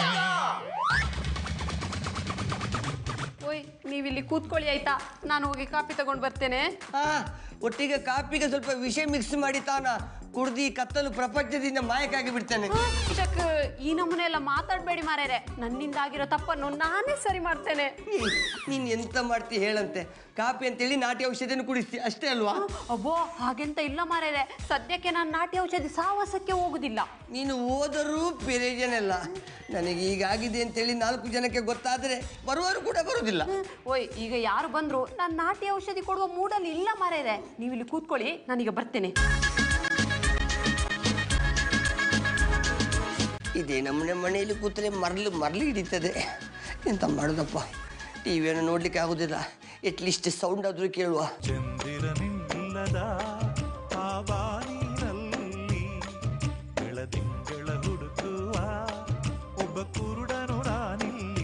ಓಯ್, ನೀವಿಲ್ಲಿ ಕೂತ್ಕೊಳ್ಳಿ ಆಯ್ತಾ, ನಾನು ಹೋಗಿ ಕಾಪಿ ತಗೊಂಡು ಬರ್ತೇನೆ.
ಹಾ, ಒಟ್ಟಿಗೆ ಕಾಪಿಗೆ ಸ್ವಲ್ಪ ವಿಷ ಮಿಕ್ಸ್ ಮಾಡಿ ತಾನ ಕುಡ್ದು ಈ ಕತ್ತಲು ಪ್ರಪಂಚದಿಂದ ಮಾಯಕ್ಕಾಗಿ ಬಿಡ್ತೇನೆ.
ಚಕ್, ಈ ನಮೂನೆ ಎಲ್ಲ ಮಾತಾಡ್ಬೇಡಿ ಮಾರೇರೆ. ನನ್ನಿಂದ ಆಗಿರೋ ತಪ್ಪನ್ನು ನಾನೇ ಸರಿ ಮಾಡ್ತೇನೆ.
ನೀನ್ ಎಂತ ಮಾಡ್ತಿ ಹೇಳಂತೆ? ಕಾಪಿ ಅಂತೇಳಿ ನಾಟಿ ಔಷಧಿಯನ್ನು ಕುಡಿಸ್ತಿ ಅಷ್ಟೇ ಅಲ್ವಾ?
ಅಬ್ಬೋ, ಹಾಗೆಂತ ಇಲ್ಲ ಮಾರೇರೆ. ಸದ್ಯಕ್ಕೆ ನಾನು ನಾಟಿ ಔಷಧಿ ಸಾವಾಸಕ್ಕೆ ಹೋಗುದಿಲ್ಲ.
ನೀನು ಓದರೂ ಪ್ರಯೋಜನ. ನನಗೆ ಈಗಾಗಿದೆ ಅಂತೇಳಿ ನಾಲ್ಕು ಜನಕ್ಕೆ ಗೊತ್ತಾದರೆ ಬರುವರು ಕೂಡ ಬರುವುದಿಲ್ಲ.
ಓಯ್, ಈಗ ಯಾರು ಬಂದ್ರು ನಾನು ನಾಟಿ ಔಷಧಿ ಕೊಡುವ ಮೂಡಲ್ಲಿ ಇಲ್ಲ ಮಾರೇರೆ. ನೀವು ಇಲ್ಲಿ ಕೂತ್ಕೊಳ್ಳಿ, ನಾನೀಗ ಬರ್ತೇನೆ.
ಇದೇ ನಮ್ಮನೆ ಮನೆಯಲ್ಲಿ ಕೂತರೆ ಮರಳು ಮರಳು ಹಿಡಿತದೆ. ಎಂತ ಮಾಡೋದಪ್ಪ, ಟಿ ವಿಯನ್ನು ನೋಡ್ಲಿಕ್ಕೆ ಆಗುದಿಲ್ಲ. ಎಟ್ಲೀಸ್ಟ್ ಸೌಂಡ್ ಆದ್ರೂ ಕೇಳುವ.
ಚಂದಿರನಿಲ್ಲದ ಆ ಬಾನಿನಲ್ಲಿ ಬೆಳದಿಂಗಳ ಹುಡುಕುವ ಒಬ್ಬ ಕುರುಡನು ನಾನಿಲ್ಲಿ.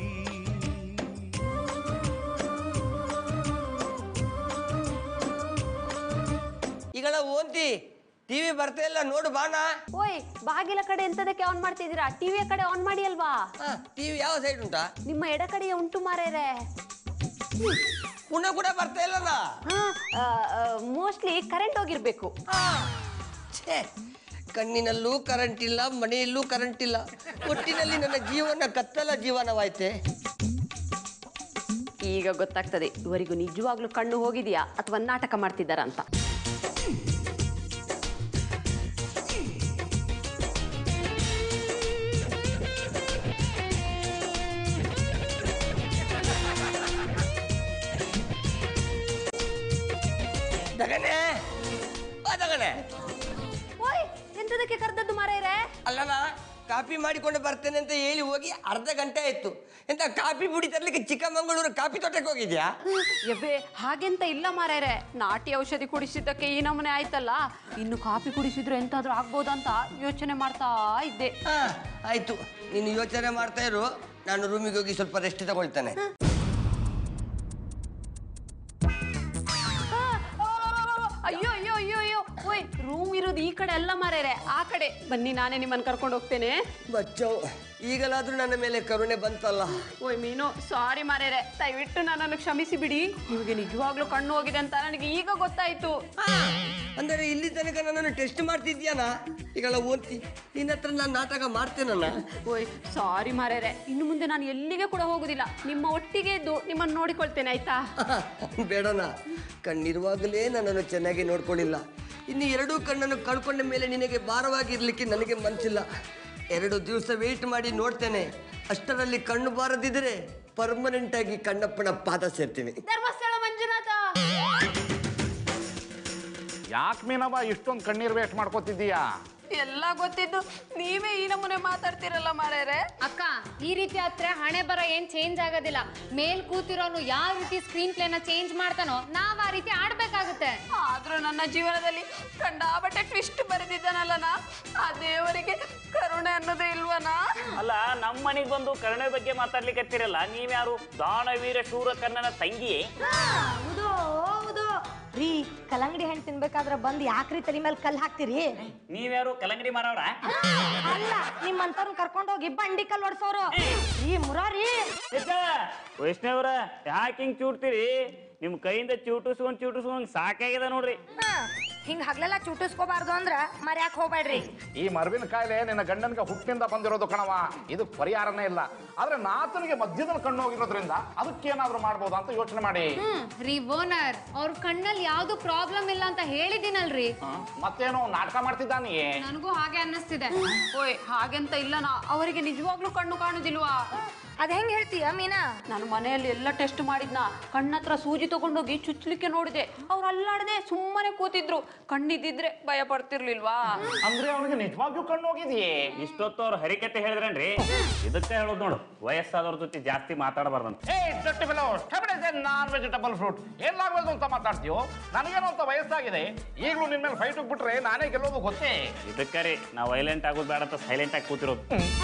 ಈಗಳ ಓಂತಿ ಟಿವಿ ಬರ್ತಾ ಇಲ್ಲ, ನೋಡು ಬಾಣ.
ಓಯ್ ಬಾಗಿಲ ಕಡೆ ಎಂತದಕ್ಕೆ ಆನ್ ಮಾಡ್ತಿದ್ದೀರಾ? ಟಿವಿಯ ಕಡೆ ಆನ್ ಮಾಡಿ ಅಲ್ವಾ?
ಟಿವಿ ಯಾವ ಸೈಡ್ ಉಂಟಾ?
ನಿಮ್ಮ ಎಡ ಕಡೆಯ ಉಂಟು ಮಾರೇರೆ.
ಪುನಃ ಕೂಡ ಬರ್ತಾ ಇಲ್ಲಲ್ಲ.
ಮೋಸ್ಟ್ಲಿ ಕರೆಂಟ್ ಹೋಗಿರ್ಬೇಕು.
ಛೇ, ಕಣ್ಣಿನಲ್ಲೂ ಕರೆಂಟ್ ಇಲ್ಲ, ಮನೆಯಲ್ಲೂ ಕರೆಂಟ್ ಇಲ್ಲ. ಒಟ್ಟಿನಲ್ಲಿ ನನ್ನ ಜೀವನ ಕತ್ತಲ ಜೀವನವಾಯ್ತೆ.
ಈಗ ಗೊತ್ತಾಗ್ತದೆ ಇವರಿಗೂ ನಿಜವಾಗ್ಲೂ ಕಣ್ಣು ಹೋಗಿದೆಯಾ ಅಥವಾ ನಾಟಕ ಮಾಡ್ತಿದ್ದಾರ ಅಂತ.
ದಗನೆ ಬಾ ದಗನೆ.
ಓಯ್ ಎಂತದಕ್ಕೆ ಕರೆದದ್ದು ಮಾರೇರೆ?
ಅಲ್ಲಲ್ಲ, ಕಾಫಿ ಮಾಡಿಕೊಂಡು ಬರ್ತೇನೆ ಅಂತ ಹೇಳಿ ಹೋಗಿ ಅರ್ಧ ಗಂಟೆ ಆಯ್ತು. ಎಂತ ಕಾಫಿ ಪುಡಿ ತರ್ಲಿಕ್ಕೆ ಚಿಕ್ಕಮಂಗಳೂರು ಕಾಫಿ ತೋಟಕ್ಕೆ ಹೋಗಿದ್ಯಾ?
ಎಬ್ಬೆ ಹಾಗೆಂತ ಇಲ್ಲ ಮಾರೇರೆ, ನಾಟಿ ಔಷಧಿ ಕುಡಿಸಿದ್ದಕ್ಕೆ ಈ ನಮೂನೆ ಆಯ್ತಲ್ಲ, ಇನ್ನು ಕಾಫಿ ಕುಡಿಸಿದ್ರೆ ಎಂತಾದ್ರೂ ಆಗ್ಬೋದಂತ ಯೋಚನೆ ಮಾಡ್ತಾ ಇದ್ದೆ.
ಹಾ ಆಯ್ತು, ನೀನು ಯೋಚನೆ ಮಾಡ್ತಾ ಇರು, ನಾನು ರೂಮಿಗೆ ಹೋಗಿ ಸ್ವಲ್ಪ ರೆಸ್ಟ್ ತಗೊಳ್ತೇನೆ.
ಅಯ್ಯೋ ಅಯ್ಯೋ ಅಯ್ಯೋ ಅಯ್ಯೋ ಓಯ್, ರೂಮ್ ಇರೋದು ಈ ಕಡೆ ಅಲ್ಲ ಮಾರೇರೆ, ಆ ಕಡೆ ಬನ್ನಿ, ನಾನೇ ನಿಮ್ಮನ್ನು ಕರ್ಕೊಂಡು ಹೋಗ್ತೇನೆ.
ಬಚ್ಚೋ, ಈಗಲಾದ್ರೂ ನನ್ನ ಮೇಲೆ ಕರುಣೆ ಬಂತಲ್ಲ.
ಓಯ್ ಮೀನು, ಸಾರಿ ಮಾರೇರೆ, ದಯವಿಟ್ಟು ನನ್ನನ್ನು ಕ್ಷಮಿಸಿ ಬಿಡಿ. ನಿಮಗೆ ನಿಜವಾಗ್ಲೂ ಕಣ್ಣು ಹೋಗಿದೆ ಅಂತ ನನಗೆ ಈಗ ಗೊತ್ತಾಯ್ತು.
ಅಂದರೆ ಇಲ್ಲಿ ತನಕ ನನ್ನನ್ನು ಟೆಸ್ಟ್ ಮಾಡ್ತಿದ್ಯಾನ? ಈಗಳ ಓದ್ತಿ ನಿನ್ನ ಹತ್ರ ನಾನು ನಾಟಕ ಮಾಡ್ತೇನಲ್ಲ.
ಓಯ್ ಸಾರಿ ಮಾರೇರೆ, ಇನ್ನು ಮುಂದೆ ನಾನು ಎಲ್ಲಿಗೆ ಕೂಡ ಹೋಗುದಿಲ್ಲ, ನಿಮ್ಮ ಒಟ್ಟಿಗೆ ಇದ್ದು ನಿಮ್ಮನ್ನು ನೋಡಿಕೊಳ್ತೇನೆ, ಆಯ್ತಾ?
ಬೇಡನ, ಕಣ್ಣಿರುವಾಗಲೇ ನನ್ನನ್ನು ಚೆನ್ನಾಗಿ ನೋಡ್ಕೊಳ್ಳಿಲ್ಲ. ಇನ್ನು ಎರಡೂ ಕಣ್ಣನ್ನು ಕಳ್ಕೊಂಡ ಮೇಲೆ ನಿನಗೆ ಭಾರವಾಗಿರ್ಲಿಕ್ಕೆ ನನಗೆ ಮನಸ್ಸಿಲ್ಲ. ಎರಡು ದಿವಸ ವೆಯ್ಟ್ ಮಾಡಿ ನೋಡ್ತೇನೆ. ಅಷ್ಟರಲ್ಲಿ ಕಣ್ಣು ಬಾರದಿದ್ರೆ ಪರ್ಮನೆಂಟ್ ಆಗಿ ಕಣ್ಣಪ್ಪನ ಪಾದ ಸೇರ್ತೀನಿ.
ಧರ್ಮಸ್ಥಳ ಮಂಜುನಾಥ,
ಯಾಕೆ ಮೀನವ್ವ ಇಷ್ಟೊಂದು ಕಣ್ಣೀರ್ ವೇಸ್ಟ್ ಮಾಡ್ಕೋತಿದ್ದೀಯಾ?
ಎಲ್ಲ ಗೊತ್ತಿದ್ದು ನೀವೇ ಈ ನಮೂನೆ ಮಾತಾಡ್ತಿರಲ್ಲ ಮಾರೇರೆ.
ಅಕ್ಕ, ಈ ರೀತಿ ಆದ್ರೆ ಹಣೆ ಬರ ಏನ್ ಚೇಂಜ್ ಆಗೋದಿಲ್ಲ. ಮೇಲ್ ಕೂತಿರೋನು ಯಾವ ರೀತಿ ಸ್ಕ್ರೀನ್ ಪ್ಲೇನ ಚೇಂಜ್ ಮಾಡ್ತಾನೋ ನಾವ್ ಆ ರೀತಿ ಆಡ್ಬೇಕಾಗುತ್ತೆ.
ಆದ್ರೂ ನನ್ನ ಜೀವನದಲ್ಲಿ ಕಂಡಾಬಟ್ಟೆ ಟ್ವಿಸ್ಟ್ ಬರೆದಿದ್ದಾನಲ್ಲ ನಾ, ಆ ದೇವರಿಗೆ ಕರುಣೆ ಅನ್ನೋದೇ ಇಲ್ವನಾ?
ಅಲ್ಲ, ನಮ್ಮ ಮನೆಗೆ ಬಂದು ಕರುಣೆ ಬಗ್ಗೆ ಮಾತಾಡ್ಲಿಕ್ಕೆ ಹತ್ತಿರಲ್ಲ, ನೀವ್ಯಾರು? ದಾನವೀರ ಶೂರ ಕರ್ಣನ ತಂಗಿಯೇ?
ಹೌದು ಹೌದು ರೀ, ಕಲ್ಲಂಗಡಿ ಹಣ್ಣು ತಿನ್ಬೇಕಾದ್ರೆ ಬಂದು ಯಾಕ್ರಿ ತಲೆ ಮೇಲೆ ಕಲ್ಲು ಹಾಕ್ತಿರಿ?
ನೀವ್ಯಾರು? ಕಲಂಗಡಿ ಮಾರವ್ರ?
ಅಲ್ಲ, ನಿಮ್ಮಂತವ್ರನ್ನ ಕರ್ಕೊಂಡೋಗಿ ಬಂಡಿ ಕಲ್ಲು ಹೊಡ್ಸೋರು. ರೀ ಮುರಾರಿ,
ವೈಷ್ಣವ್ರ ಯಾಕೆ ಹಿಂಗ್ ಚೂಡ್ತೀರಿ? ನಿಮ್ ಕೈಯಿಂದ ಚೂಟಿಸ್ಕೊಂಡ್ ಚೂಟಿಸ್ಕೊಂಡ್ ಸಾಕಾಗಿದೆ ನೋಡ್ರಿ.
ಹಿಂಗ್ ಹಗ್ಲೆಲ್ಲ ಚುಟಿಸ್ಕೋಬಾರ್ದು ಅಂದ್ರ ಮರ್ಯಾಕ್ ಹೋಗ್ಬೇಡ್ರಿ.
ಈ ಮರವಿನ ಕಾಯಿಲೆ ನಿನ್ನ ಗಂಡನಿಗೆ ಹುಟ್ಟಿನಿಂದ ಬಂದಿರೋದು ಕಣವ, ಇದು ಪರಿಹಾರನೇ ಇಲ್ಲ. ಆದ್ರೆ ನಾತನಿಗೆ ಮಧ್ಯದಲ್ಲಿ ಕಣ್ಣು ಹೋಗಿರೋದ್ರಿಂದ ಅದಕ್ಕೇನಾದ್ರೂ ಮಾಡ್ಬೋದಾ ಅಂತ ಯೋಚನೆ ಮಾಡಿ.
ಹ್ಮ್ ರೀ ಓನರ್, ಅವ್ರ ಕಣ್ಣಲ್ಲಿ ಯಾವ್ದು ಪ್ರಾಬ್ಲಮ್ ಇಲ್ಲ ಅಂತ ಹೇಳಿದಿನಲ್ರಿ.
ಮತ್ತೇನೋ ನಾಟಕ ಮಾಡ್ತಿದ್ದಾನೆಯೇ?
ನನಗೂ ಹಾಗೆ ಅನ್ನಿಸ್ತಿದೆ.
ಓಯ್ ಹಾಗೆಂತ ಇಲ್ಲನಾ, ಅವರಿಗೆ ನಿಜವಾಗ್ಲೂ ಕಣ್ಣು ಕಾಣುದಿಲ್ವಾ?
ಅದ್ ಹೆಂಗ್ ಹೇಳ್ತೀಯ ಮೀನಾ?
ನಾನು ಮನೆಯಲ್ಲಿ ಎಲ್ಲ ಟೆಸ್ಟ್ ಮಾಡಿದ್ನ, ಕಣ್ಣತ್ರ ಸೂಜಿ ತಗೊಂಡೋಗಿ ಚುಚ್ಚಲಿಕ್ಕೆ ನೋಡಿದೆ, ಅವ್ರು ಅಲ್ಲಾಡದೆ ಸುಮ್ಮನೆ ಕೂತಿದ್ರು. ಕಣ್ಣಿದ್ದಿದ್ರೆ ಭಯ ಪಡ್ತಿರ್ಲಿಲ್ವಾ?
ಅಂದ್ರೆ ಅವನಿಗೆ ನಿಜವಾಗ್ಲೂ ಕಣ್ಣು ಹೋಗಿದೆಯೇ?
ಇಷ್ಟೊತ್ತು ಅವ್ರು ಹರಿಕತೆ ಹೇಳಿದ್ರೇನ್ರಿ? ಇದಕ್ಕೆ ಹೇಳೋದು ನೋಡು, ವಯಸ್ಸಾದವ್ರ ಜೊತೆ ಜಾಸ್ತಿ ಮಾತಾಡಬಾರ್ದಂತ.
ಏ ದೊಡ್ಡ ಬೆಲೋ ನಾನ್ ವೆಜಿಟಬಲ್ ಫ್ರೂಟ್ ಏನಾಗ್ಬೇಕು ಅಂತ ಮಾತಾಡ್ತೀಯೋ? ನನಗೇನೋ ಅಂತ ವಯಸ್ಸಾಗಿದೆ, ಈಗಲೂ ನಿನ್ ಮೇಲೆ ಫೈಟ್ ಬಿಟ್ರೆ ನಾನೇ ಗೆಲ್ಲೋದು ಗೊತ್ತೇ.
ಇದಕ್ಕೆ ರೀ ನಾವು ವೈಲೆಂಟ್ ಆಗೋದು ಬೇಡ ಅಂತ ಸೈಲೆಂಟ್ ಆಗಿ ಕೂತಿರೋದು.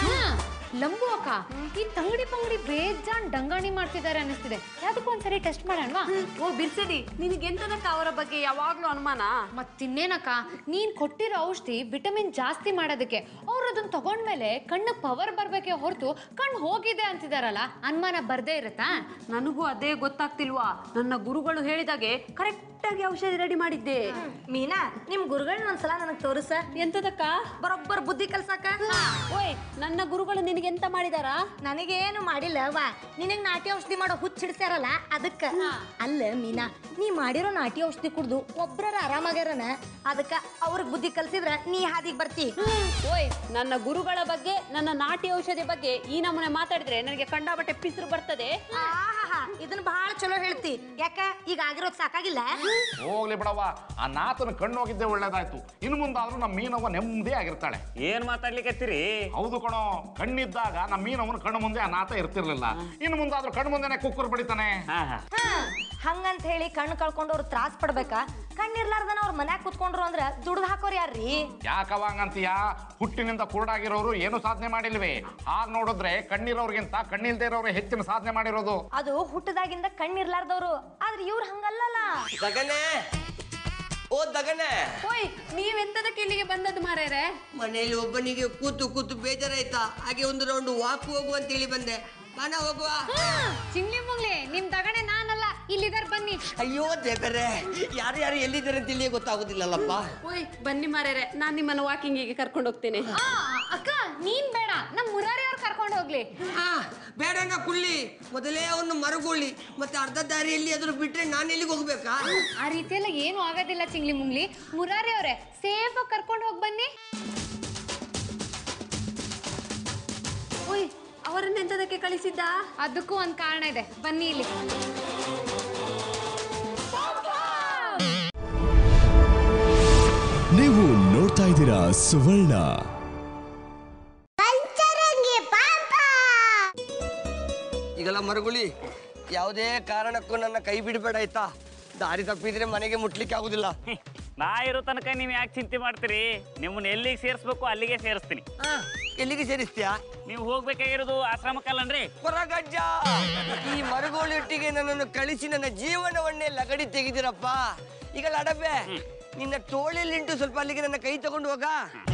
ಲಂಬು ಅಕ್ಕ, ಈ ತಂಗಡಿ ಪಂಗಡಿ ಬೇಜಾನ್ ಡಂಗಾಣಿ ಮಾಡ್ತಿದ್ದಾರೆ ಅನ್ನಿಸ್ತಿದೆ. ಯಾವ್ದಕ್ಕೂ ಒಂದ್ಸರಿ ಟೆಸ್ಟ್ ಮಾಡೋಣವಾ?
ಓ ಬಿರ್ಸಿಡಿ, ನಿನಗೆಂತದಕ್ಕ ಅವರ ಬಗ್ಗೆ ಯಾವಾಗ್ಲೂ ಅನುಮಾನ?
ಮತ್ತಿನ್ನೇನಕ್ಕ, ನೀನ್ ಕೊಟ್ಟಿರೋ ಔಷಧಿ ವಿಟಮಿನ್ ಜಾಸ್ತಿ ಮಾಡೋದಕ್ಕೆ. ಅವ್ರು ಅದನ್ನ ತಗೊಂಡ್ಮೇಲೆ ಕಣ್ಣು ಪವರ್ ಬರ್ಬೇಕೆ ಹೊರತು ಕಣ್ಣು ಹೋಗಿದೆ ಅಂತಿದಾರಲ್ಲ, ಅನುಮಾನ ಬರ್ದೇ ಇರುತ್ತಾ?
ನನಗೂ ಅದೇ ಗೊತ್ತಾಗ್ತಿಲ್ವಾ. ನನ್ನ ಗುರುಗಳು ಹೇಳಿದಾಗೆ ಕರೆಕ್ಟ್ ಆಗಿ ಔಷಧಿ ರೆಡಿ ಮಾಡಿದ್ದೆ.
ಮೀನಾ, ನಿಮ್ ಗುರುಗಳನ್ನ ಒಂದ್ಸಲ ನನಗ್ ತೋರಿಸ.
ಎಂತದಕ್ಕ?
ಬರೋಬ್ಬರ್ ಬುದ್ಧಿ ಕಲ್ಸಾಕ.
ಓಯ್, ನನ್ನ ಗುರುಗಳು ನಿನಗೆ ನಿನಗೆ ಎಂತ ಮಾಡಿದಾರ?
ನನಗೇನು ಮಾಡಿಲ್ಲ ವಾ, ನಿನಗ್ ನಾಟಿ ಔಷಧಿ ಮಾಡೋ ಹುಚ್ಚಿಡ್ಸ್ಯಾರಲ್ಲ ಅದಕ್ಕ. ಅಲ್ಲ ಮೀನಾ, ನೀ ಮಾಡಿರೋ ನಾಟಿ ಔಷಧಿ ಕುಡ್ದು ಒಬ್ರರ ಆರಾಮಾಗ್ಯಾರನ, ಅದಕ್ಕ ಅವ್ರಿಗೆ ಬುದ್ಧಿ ಕಲ್ಸಿದ್ರ ನೀ ಹಾದಿಗೆ ಬರ್ತಿ.
ಓಯ್, ನನ್ನ ಗುರುಗಳ ಬಗ್ಗೆ, ನನ್ನ ನಾಟಿ ಔಷಧಿ ಬಗ್ಗೆ ಈ ನಮೂನೆ ಮಾತಾಡಿದ್ರೆ ನನಗೆ ಕಂಡಾಬಟ್ಟೆ ಪಿಸ್ರು ಬರ್ತದೆ.
ಆಹಾ, ಇದನ್ನ ಬಹಳ ಚಲೋ ಹೇಳ್ತಿ. ಯಾಕ ಈಗ ಆಗಿರೋದ್ ಸಾಕಾಗಿಲ್ಲ?
ಹೋಗ್ಲಿ ಬಿಡವ್ವ, ಆ ನಾತನ ಕಣ್ಣು ಹೋಗಿದ್ದೆ ಒಳ್ಳೇದಾಯ್ತು. ಇನ್ನು ಮುಂದಾದ್ರೂ ನಮ್ಮ ಮೀನವ್ವ ನೆಮ್ಮದಿ ಆಗಿರ್ತಾಳೆ.
ಏನ್ ಮಾತಾಡ್ಲಿಕ್ಕೆ?
ಹೌದು ಕಣೋ, ಕಣ್ಣಿದ್ದಾಗ ನಮ್ಮ ಮೀನವನ ಕಣ್ಣು ಮುಂದೆ ಆ ನಾತ ಇರ್ತಿರ್ಲಿಲ್ಲ. ಇನ್ನು ಮುಂದಾದ್ರೂ ಕಣ್ಣು ಮುಂದೆನೆ ಕುಕ್ಕರ್ ಬಡಿತಾನೆ.
ಹಂಗಂತ ಹೇಳಿ ಕಣ್ಣು ಕಳ್ಕೊಂಡವ್ರು ತ್ರಾಸ್ ಪಡ್ಬೇಕಾ? ಕಣ್ಣಿರ್ಲಾರ್ದನ ಅವ್ರ ಮನ್ಯಾಗ ಕುತ್ಕೊಂಡ್ರು ಅಂದ್ರ ದುಡ್ದು ಹಾಕೋರ್ ಯಾರ್ರಿ?
ಯಾಕವ ಹಂಗಂತೀಯ? ಹುಟ್ಟಿನಿಂದ ಕುರುಡಾಗಿರೋರು ಏನು ಸಾಧನೆ ಮಾಡಿಲ್ವೇ? ಹಾಗ್ ನೋಡಿದ್ರೆ ಕಣ್ಣಿರೋರ್ಗಿಂತ ಕಣ್ಣಿಲ್ದೇ ಇರೋರು ಹೆಚ್ಚಿನ ಸಾಧನೆ ಮಾಡಿರೋದು.
ಅದು ಹುಟ್ಟದಾಗಿಂದ ಕಣ್ಣಿರ್ಲಾರ್ದವ್ರು, ಆದ್ರೆ ಇವ್ರು ಹಂಗಲ್ಲಲ್ಲ.
ದಗನೆ, ಓ ದಗನೆ,
ಓಯ್, ನೀವೆಂತದಕ್ಕೆ ಇಲ್ಲಿಗೆ ಬಂದದ್ದು ಮಾರೇರೆ?
ಮನೆಯಲ್ಲಿ ಒಬ್ಬನಿಗೆ ಕೂತು ಕೂತು ಬೇಜಾರಾಯ್ತಾ, ಹಾಗೆ ಒಂದು ರೌಂಡ್ ವಾಕ್ ಹೋಗುವ ಅಂತ ಹೇಳಿ ಬಂದೆ. ಬಾನ ಹೋಗುವ.
ಚಿಂಗ್ಲಿ ಮುಂಗ್ಲಿ, ನಿಮ್ ತಗಣೆ ನಾನಲ್ಲ, ಇಲ್ಲಿದಾರ ಬನ್ನಿ.
ಅಯ್ಯೋ ದೇವರೇ, ಯಾರು ಯಾರು ಎಲ್ಲಿದ್ದಾರೆ ಅಂತ ಇಲ್ಲಿ ಗೊತ್ತಾಗುದಿಲ್ಲಲ್ಲಪ್ಪ.
ಓಯ್ ಬನ್ನಿ ಮಾರೇರೆ, ನಾನ್ ನಿಮ್ಮನ್ನು ವಾಕಿಂಗಿಗೆ ಕರ್ಕೊಂಡು ಹೋಗ್ತೇನೆ.
ಆ, ಅಕ್ಕ ನೀನ್ ಬೇಡ, ನಮ್ ಮುರಾರಿ ಅವ್ರು ಕರ್ಕೊಂಡು ಹೋಗ್ಲಿ.
ಆ ಬೇಡಣ್ಣ ಕುಳ್ಳಿ, ಮೊದಲೇ ಅವನು ಮರಗೊಳ್ಳಿ, ಮತ್ತೆ ಅರ್ಧ ದಾರಿಯಲ್ಲಿ ಅದ್ರ ಬಿಟ್ರೆ ನಾನು ಎಲ್ಲಿಗೆ ಹೋಗ್ಬೇಕಾ?
ಆ ರೀತಿ ಎಲ್ಲ ಏನು ಆಗೋದಿಲ್ಲ ಚಿಂಗ್ಲಿ ಮುಂಗ್ಲಿ. ಮುರಾರಿ ಅವ್ರೆ ಸೇಫ್ ಆಗಿ ಕರ್ಕೊಂಡು ಹೋಗಿ ಬನ್ನಿ.
ಓಯ್, ಅವರನ್ನೆಂತದಕ್ಕೆ ಕಳಿಸಿದ್ದ?
ಅದಕ್ಕೂ ಒಂದ್ ಕಾರಣ ಇದೆ, ಬನ್ನಿ ಇಲ್ಲಿ.
ನೀವು ನೋಡ್ತಾ ಇದ್ದೀರಾ ಸುವರ್ಣ.
ಈಗಲ್ಲ ಮರಗುಳಿ, ಯಾವುದೇ ಕಾರಣಕ್ಕೂ ನನ್ನ ಕೈ ಬಿಡಬೇಡ ಆಯ್ತಾ? ದಾರಿ ತಪ್ಪಿದ್ರೆ ಮನೆಗೆ ಮುಟ್ಲಿಕ್ಕೆ ಆಗುದಿಲ್ಲ.
ನಾ ಇರೋ ತನಕ ನೀವ್ ಯಾಕೆ ಚಿಂತೆ ಮಾಡ್ತೀರಿ? ನಿಮ್ಮನ್ನ ಎಲ್ಲಿಗೆ ಸೇರಿಸ್ಬೇಕು ಅಲ್ಲಿಗೆ ಸೇರಿಸ್ತೀನಿ.
ಎಲ್ಲಿಗೆ ಸೇರಿಸ್ತೀಯಾ?
ನೀವು ಹೋಗ್ಬೇಕಾಗಿರೋದು ಆಶ್ರಮಕ್ಕಲ್ಲನ್ರಿ?
ಹೊರಗಜ್ಜ, ಈ ಮರಗೋಳಿಯೊಟ್ಟಿಗೆ ನನ್ನನ್ನು ಕಳಿಸಿ ನನ್ನ ಜೀವನವನ್ನೇ ಲಗಡಿ ತೆಗೆದಿರಪ್ಪ. ಈಗ ಅಡಬೆ, ನಿನ್ನ ತೋಳೆಲ್ಲಿಂಟು ಸ್ವಲ್ಪ ಅಲ್ಲಿಗೆ ನನ್ನ ಕೈ ತಗೊಂಡು ಹೋಗ.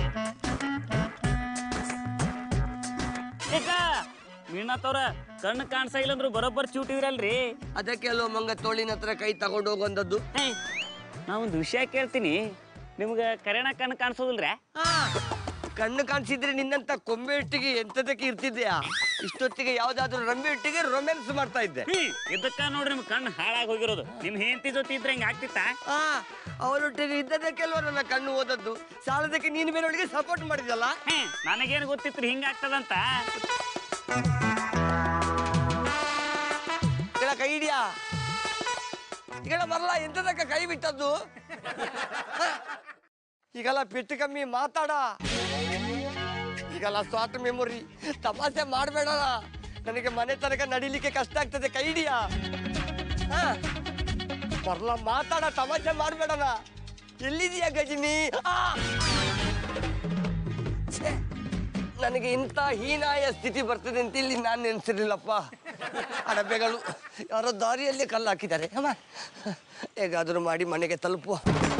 ಮೀನಾಥವ್ರ ಕಣ್ಣು ಕಾಣಿಸ ಇಲ್ಲಂದ್ರು ಬರೋಬ್ಬರ್ ಚೂಟಿದ್ರಲ್ರಿ.
ಅದಕ್ಕೆ ಅಲ್ವ ಮಂಗ ತೋಳಿನ ಹತ್ರ ಕೈ ತಗೊಂಡು ಹೋಗುವಂಥದ್ದು.
ನಾ ಒಂದು ವಿಷಯ ಕೇಳ್ತೀನಿ, ನಿಮ್ಗೆ ಕರೆಣ ಕಣ್ಣು ಕಾಣಿಸೋದಿಲ್ರ?
ಕಣ್ಣು ಕಾಣಿಸಿದ್ರೆ ನಿನ್ನಂತ ಕೊಂಬೆ ಒಟ್ಟಿಗೆ ಎಂತದಕ್ಕೆ ಇರ್ತಿದ್ಯಾ? ಇಷ್ಟೊತ್ತಿಗೆ ಯಾವ್ದಾದ್ರು ರಂಬೆ ಒಟ್ಟಿಗೆ ರೊಮ್ಯಾನ್ಸ್ ಮಾಡ್ತಾ ಇದ್ದೆ.
ಇದಕ್ಕ ನೋಡ್ರಿ ನಿಮ್ ಕಣ್ಣು ಹಾಳಾಗಿ ಹೋಗಿರೋದು. ನಿಮ್ ಹೆಂಡತಿ ಜೊತೆ ಇದ್ರೆ ಹಿಂಗ ಆಗ್ತಿತ್ತ?
ಹಾ, ಅವರೊಟ್ಟಿಗೆ ಇದ್ದದಕ್ಕೆಲ್ವ ನನ್ನ ಕಣ್ಣು ಓದದ್ದು. ಸಾಲದಕ್ಕೆ ನೀನು ಬೇರೆಯವಳಿಗೆ ಸಪೋರ್ಟ್ ಮಾಡಿದಲ್ಲ.
ನನಗೇನು ಗೊತ್ತಿತ್ತು ಹಿಂಗ ಆಗ್ತದಂತ.
ಕೈ ಹಿಡಿಯಾ, ಈಗೆಲ್ಲ ಬರಲ್ಲ. ಎಂತದಕ್ಕೆ ಕೈ ಬಿಟ್ಟದ್ದು? ಈಗೆಲ್ಲ ಪೆಟ್ಟು ಕಮ್ಮಿ ಮಾತಾಡ. ಈಗೆಲ್ಲ ಶಾರ್ಟ್ ಮೆಮೊರಿ, ತಮಾಷೆ ಮಾಡಬೇಡ. ನನಗೆ ಮನೆ ತನಕ ನಡಿಲಿಕ್ಕೆ ಕಷ್ಟ ಆಗ್ತದೆ. ಕೈ ಹಿಡಿಯಾ, ಬರಲ್ಲ ಮಾತಾಡ, ತಮಾಷೆ ಮಾಡಬೇಡ. ಎಲ್ಲಿದೀಯಾ ಗಜಿನಿ? ನನಗೆ ಇಂಥ ಹೀನಾಯ ಸ್ಥಿತಿ ಬರ್ತದೆ ಅಂತ ಇಲ್ಲಿ ನಾನು ನೆನೆಸಿರ್ಲಿಲ್ಲಪ್ಪ. ಅಡಬೆಗಳು ಯಾರೋ ದಾರಿಯಲ್ಲಿ ಕಲ್ಲು ಹಾಕಿದ್ದಾರೆ. ಅಮ್ಮ, ಹೇಗಾದರೂ ಮಾಡಿ ಮನೆಗೆ ತಲುಪುವ.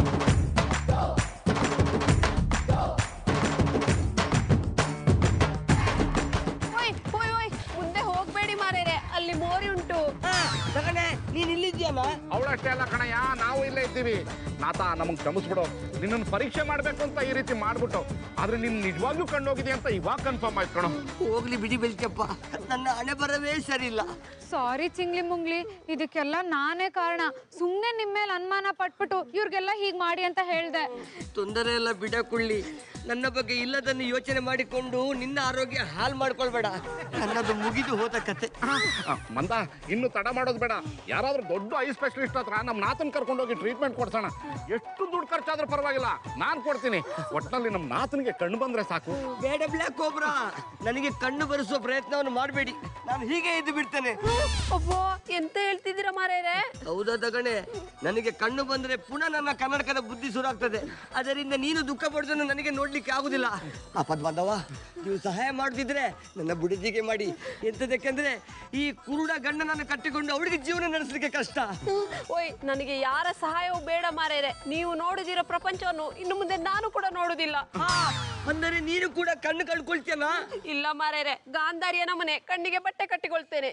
ಮುಂದೆ ಹೋಗ್ಬೇಡಿ ಮಾರೇರೆ, ಅಲ್ಲಿ ಮೋರಿ ಉಂಟು.
ನೀನ್ ಇಲ್ಲಿದ್ಯಾನ?
ಅವಳಷ್ಟೇ ಅಲ್ಲ ಕಣಯ್ಯ, ನಾವು ಇಲ್ಲೇ ಇದ್ದೀವಿ. ನಾತ ನಮಗ್ ಕ್ಷಮಿಸ್ಬಿಡು, ನಿನ್ನನ್ನು ಪರೀಕ್ಷೆ ಮಾಡ್ಬೇಕು ಅಂತ ಈ ರೀತಿ ಮಾಡ್ಬಿಟ್ಟು, ಆದ್ರೆ ನಿನ್ ನಿಜವಾಗ್ಲೂ ಕಂಡೋಗಿದೆ ಅಂತ ಇವಾಗ ಕನ್ಫರ್ಮ್ ಆಯ್ತು ಕಣೋ.
ಹೋಗ್ಲಿ ಬಿಡಿ ಬೆಳ್ಕಪ್ಪ, ನನ್ನ ಹಣೆ ಬರವೇ ಸರಿ ಇಲ್ಲ.
ಸಾರಿ ಚಿಂಗ್ಲಿ ಮುಂಗ್ಲಿ, ಇದಕ್ಕೆಲ್ಲ ನಾನೇ ಕಾರಣ. ಸುಮ್ನೆ ನಿಮ್ಮ ಮೇಲೆ ಅನುಮಾನ ಪಟ್ಬಿಟ್ಟು ಇವ್ರಿಗೆಲ್ಲ ಹೀಗ್ ಮಾಡಿ ಅಂತ ಹೇಳ್ದೆ.
ತೊಂದರೆ ಎಲ್ಲ ಬಿಡಕೊಳ್ಳಿ. ನನ್ನ ಬಗ್ಗೆ ಇಲ್ಲದನ್ನು ಯೋಚನೆ ಮಾಡಿಕೊಂಡು ನಿನ್ನ ಆರೋಗ್ಯ ಹಾಳು ಮಾಡ್ಕೊಳ್ಬೇಡ. ನನ್ನದು ಮುಗಿದು ಹೋದ ಕತೆ.
ಮಂದ, ಇನ್ನು ತಡ ಮಾಡೋದು ಬೇಡ. ಯಾರಾದ್ರೂ ದೊಡ್ಡ ಐ ಸ್ಪೆಷಲಿಸ್ಟ್ ಹತ್ರ ನಮ್ಮ ನಾತನ್ ಕರ್ಕೊಂಡೋಗಿ ಟ್ರೀಟ್ಮೆಂಟ್ ಕೊಡ್ಸೋಣ. ಎಷ್ಟು ದುಡ್ಡು ಖರ್ಚಾದ್ರೂ ಪರವಾಗಿಲ್ಲ, ನಾನ್ ಕೊಡ್ತೀನಿ. ಒಟ್ಟಿನಲ್ಲಿ ನಮ್ಮ ನಾತನಿಗೆ ಕಣ್ಣು ಬಂದ್ರೆ ಸಾಕು.
ಬೇಡ ಬ್ಲ್ಯಾಕ್ ಕೋಬ್ರಾ, ನನಗೆ ಕಣ್ಣು ಬರೆಸುವ ಪ್ರಯತ್ನವನ್ನು ಮಾಡಬೇಡಿ. ನಾನು ಹೀಗೆ ಇದ್ದು ಬಿಡ್ತೇನೆ.
ಅಬ್ಬೋ, ಎಂತ ಹೇಳ್ತಿದ್ದೀರಾ ಮಾರೇರೆ?
ಹೌದಾ ತಗಣೆ, ನನಗೆ ಕಣ್ಣು ಬಂದ್ರೆ ಪುನಃ ನನ್ನ ಕನ್ನಡಕದ ಬುದ್ಧಿ ಶುರುವಾಗ್ತದೆ. ಅದರಿಂದ ನೀನು ದುಃಖ ಪಡೋದನ್ನು ನನಗೆ ನೋಡ್ಲಿಕ್ಕೆ ಆಗುದಿಲ್ಲ. ಆಪದ್ ಬಾಂಧವ, ನೀವು ಸಹಾಯ ಮಾಡದಿದ್ರೆ ನನ್ನ ಬುಡಿಜಿಗೆ ಮಾಡಿ. ಎಂತದಕ್ಕೆಂದ್ರೆ ಈ ಕುರುಡ ಗಂಡನನ್ನು ಕಟ್ಟಿಕೊಂಡು ಅವಳಿಗೆ ಜೀವನ ನಡೆಸಲಿಕ್ಕೆ ಕಷ್ಟ.
ಓಯ್, ನನಗೆ ಯಾರ ಸಹಾಯವೂ ಬೇಡ ಮಾರೇರೆ. ನೀವು ನೋಡುದಿರೋ ಪ್ರಪಂಚವನ್ನು ಇನ್ನು ಮುಂದೆ ನಾನು ಕೂಡ ನೋಡುದಿಲ್ಲ.
ಅಂದರೆ ನೀನು ಕೂಡ ಕಣ್ಣು ಕಳ್ಕೊಳ್ತೀಯನಾ?
ಇಲ್ಲ ಮಾರೇರೆ, ಗಾಂಧಾರಿಯ ನಮನೆ ಕಣ್ಣಿಗೆ ಬಟ್ಟೆ ಕಟ್ಟಿಕೊಳ್ತೇನೆ.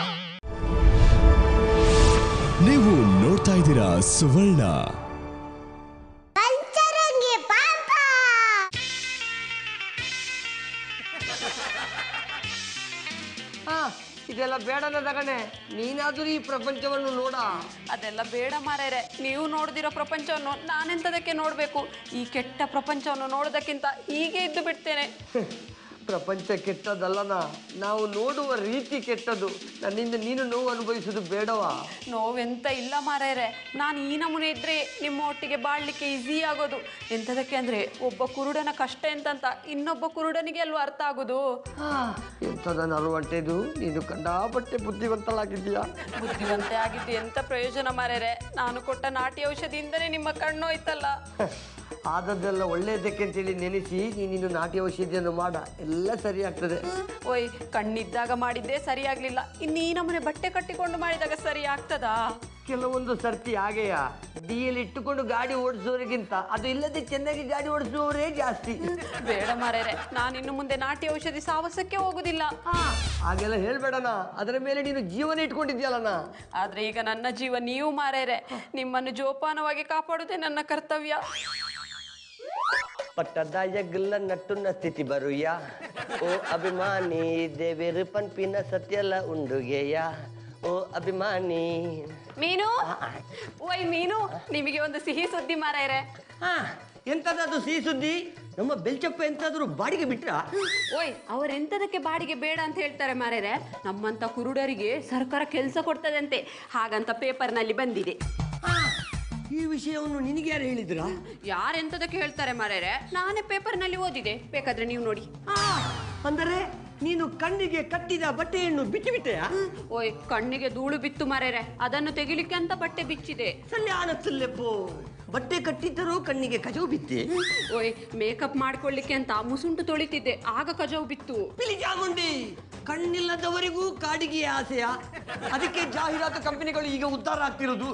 ನೀವು ನೋಡ್ತಾ ಇದ್ದೀರಾ ಸುವರ್ಣ.
ಹಾ ಇದೆಲ್ಲ ಬೇಡನ ತಗಣೆ, ನೀನಾದ್ರೂ ಈ ಪ್ರಪಂಚವನ್ನು ನೋಡ.
ಅದೆಲ್ಲ ಬೇಡ ಮಾರೇರೆ, ನೀವು ನೋಡ್ದಿರೋ ಪ್ರಪಂಚವನ್ನು ನಾನೆಂತದಕ್ಕೆ ನೋಡ್ಬೇಕು? ಈ ಕೆಟ್ಟ ಪ್ರಪಂಚವನ್ನು ನೋಡೋದಕ್ಕಿಂತ ಹೀಗೆ ಇದ್ದು ಬಿಡ್ತೇನೆ.
ಪ್ರಪಂಚ ಕೆಟ್ಟದಲ್ಲನ, ನಾವು ನೋಡುವ ರೀತಿ ಕೆಟ್ಟದು. ನನ್ನಿಂದ ನೀನು ನೋವು ಅನುಭವಿಸುವುದು ಬೇಡವಾ?
ನೋವೆಂತ ಇಲ್ಲ ಮಾರೇರೆ, ನಾನು ಈ ನಮೂನೆ ಇದ್ರೆ ನಿಮ್ಮ ಒಟ್ಟಿಗೆ ಬಾಳ್ಲಿಕ್ಕೆ ಈಸಿ ಆಗೋದು. ಎಂತದಕ್ಕೆ ಅಂದ್ರೆ ಒಬ್ಬ ಕುರುಡನ ಕಷ್ಟ ಎಂತಂತ ಇನ್ನೊಬ್ಬ ಕುರುಡನಿಗೆ ಅಲ್ವಾ ಅರ್ಥ ಆಗೋದು.
ಎಂತದ ನರುವಂಟೆದು, ನೀನು ಕಂಡಾಪಟ್ಟೆ ಬುದ್ಧಿವಂತಳಾಗಿದ್ದೀಯಾ.
ಬುದ್ಧಿವಂತೆ ಆಗಿದ್ದು ಎಂತ ಪ್ರಯೋಜನ ಮಾರೇರೆ? ನಾನು ಕೊಟ್ಟ ನಾಟಿ ಔಷಧಿಯಿಂದಲೇ ನಿಮ್ಮ ಕಣ್ಣು ಹೋಯ್ತಲ್ಲ.
ಆದದ್ದೆಲ್ಲ ಒಳ್ಳೆಯದಕ್ಕೆ ಅಂತೇಳಿ ನೆನೆಸಿ ನೀನಿನ್ನು ನಾಟಿ ಔಷಧಿಯನ್ನು ಮಾಡ, ಎಲ್ಲ ಸರಿ ಆಗ್ತದೆ.
ಓಯ್, ಕಣ್ಣಿದ್ದಾಗ ಮಾಡಿದ್ದೇ ಸರಿ ಆಗ್ಲಿಲ್ಲ, ಇನ್ನು ಈ ನಮ್ಮನೆ ಬಟ್ಟೆ ಕಟ್ಟಿಕೊಂಡು ಮಾಡಿದಾಗ ಸರಿ ಆಗ್ತದಾ?
ಕೆಲವೊಂದು ಸರ್ತಿ ಹಾಗೆಯ ಡಿಯಲ್ಲಿ ಇಟ್ಟುಕೊಂಡು ಗಾಡಿ ಓಡಿಸೋರಿಗಿಂತ ಅದು ಇಲ್ಲದೆ ಚೆನ್ನಾಗಿ ಗಾಡಿ ಓಡಿಸುವವರೇ ಜಾಸ್ತಿ.
ಬೇಡ ಮಾರೇರೆ, ನಾನು ಇನ್ನು ಮುಂದೆ ನಾಟಿ ಔಷಧಿ ಸಾವಸಕ್ಕೆ ಹೋಗುದಿಲ್ಲ.
ಹಾಗೆಲ್ಲ ಹೇಳ್ಬೇಡಣ, ಅದರ ಮೇಲೆ ನೀನು ಜೀವನ ಇಟ್ಕೊಂಡಿದ್ಯಲ್ಲಣ್ಣ.
ಆದ್ರೆ ಈಗ ನನ್ನ ಜೀವ ನೀವು ಮಾರೇರೆ, ನಿಮ್ಮನ್ನು ಜೋಪಾನವಾಗಿ ಕಾಪಾಡುವುದೇ ನನ್ನ ಕರ್ತವ್ಯ.
ಪಟ್ಟದ ಯಗ್ಲ ನಟ್ಟುನ ಸ್ಥಿತಿ ಬರುಯ್ಯ, ಓ ಅಭಿಮಾನಿ ದೇವೇರು ಪನ್ಪಿನ ಸತ್ಯಲ ಉಂಡುಗೆಯ, ಓ ಅಭಿಮಾನಿ.
ಮೀನು, ಓಯ್ ಮೀನು, ನಿಮಗೆ ಒಂದು ಸಿಹಿ ಸುದ್ದಿ ಮಾರೇರೆ.
ಹಾ, ಎಂತದದು ಸಿಹಿ ಸುದ್ದಿ? ನಮ್ಮ ಬೆಲ್ಚಪ್ಪ ಎಂತಾದ್ರೂ ಬಾಡಿಗೆ ಬಿಟ್ರ?
ಓಯ್, ಅವರೆಂತದಕ್ಕೆ ಬಾಡಿಗೆ ಬೇಡ ಅಂತ ಹೇಳ್ತಾರೆ ಮಾರೇರೆ? ನಮ್ಮಂತ ಕುರುಡರಿಗೆ ಸರ್ಕಾರ ಕೆಲಸ ಕೊಡ್ತದಂತೆ, ಹಾಗಂತ ಪೇಪರ್ನಲ್ಲಿ ಬಂದಿದೆ.
ಈ ವಿಷಯವನ್ನು ನಿನಗೆ ಯಾರು ಹೇಳಿದ್ರ?
ಯಾರೆಂತದಕ್ಕೆ ಹೇಳ್ತಾರೆ ಮಾರೇರೆ? ನಾನೇ ಪೇಪರ್ನಲ್ಲಿ ಓದಿದೆ, ಬೇಕಾದ್ರೆ ನೀವು ನೋಡಿ.
ಅಂದರೆ ನೀನು ಕಣ್ಣಿಗೆ ಕಟ್ಟಿದ ಬಟ್ಟೆಯನ್ನು ಬಿಟ್ಟು ಬಿಟ್ಟೆಯಾ?
ಓಯ್, ಕಣ್ಣಿಗೆ ಧೂಳು ಬಿತ್ತು ಮಾರೇರೆ, ಅದನ್ನು ತೆಗಿಲಿಕ್ಕೆ ಅಂತ ಬಟ್ಟೆ ಬಿಚ್ಚಿದೆ.
ಸಲ್ಯಾನತ್ತಲ್ಲೆಪ್ಪೋ, ಬಟ್ಟೆ ಕಟ್ಟಿದ್ದರೂ ಕಣ್ಣಿಗೆ ಕಜವು ಬಿತ್ತೆ.
ಓಯ್, ಮೇಕಪ್ ಮಾಡ್ಕೊಳ್ಳಿಕ್ಕೆ ಅಂತ ಮುಸುಂಟು ತೊಳಿತಿದ್ದೆ, ಆಗ ಕಜವು ಬಿತ್ತು.
ಪಿಲಿ ಚಾಮುಂಡಿ, ಕಣ್ಣಿಲ್ಲದವರಿಗೂ ಕಾಡಿಗೆ ಆಸೆಯ, ಅದಕ್ಕೆ ಜಾಹೀರಾತು ಕಂಪನಿಗಳು ಈಗ ಉದ್ಧಾರ ಆಗ್ತಿರೋದು.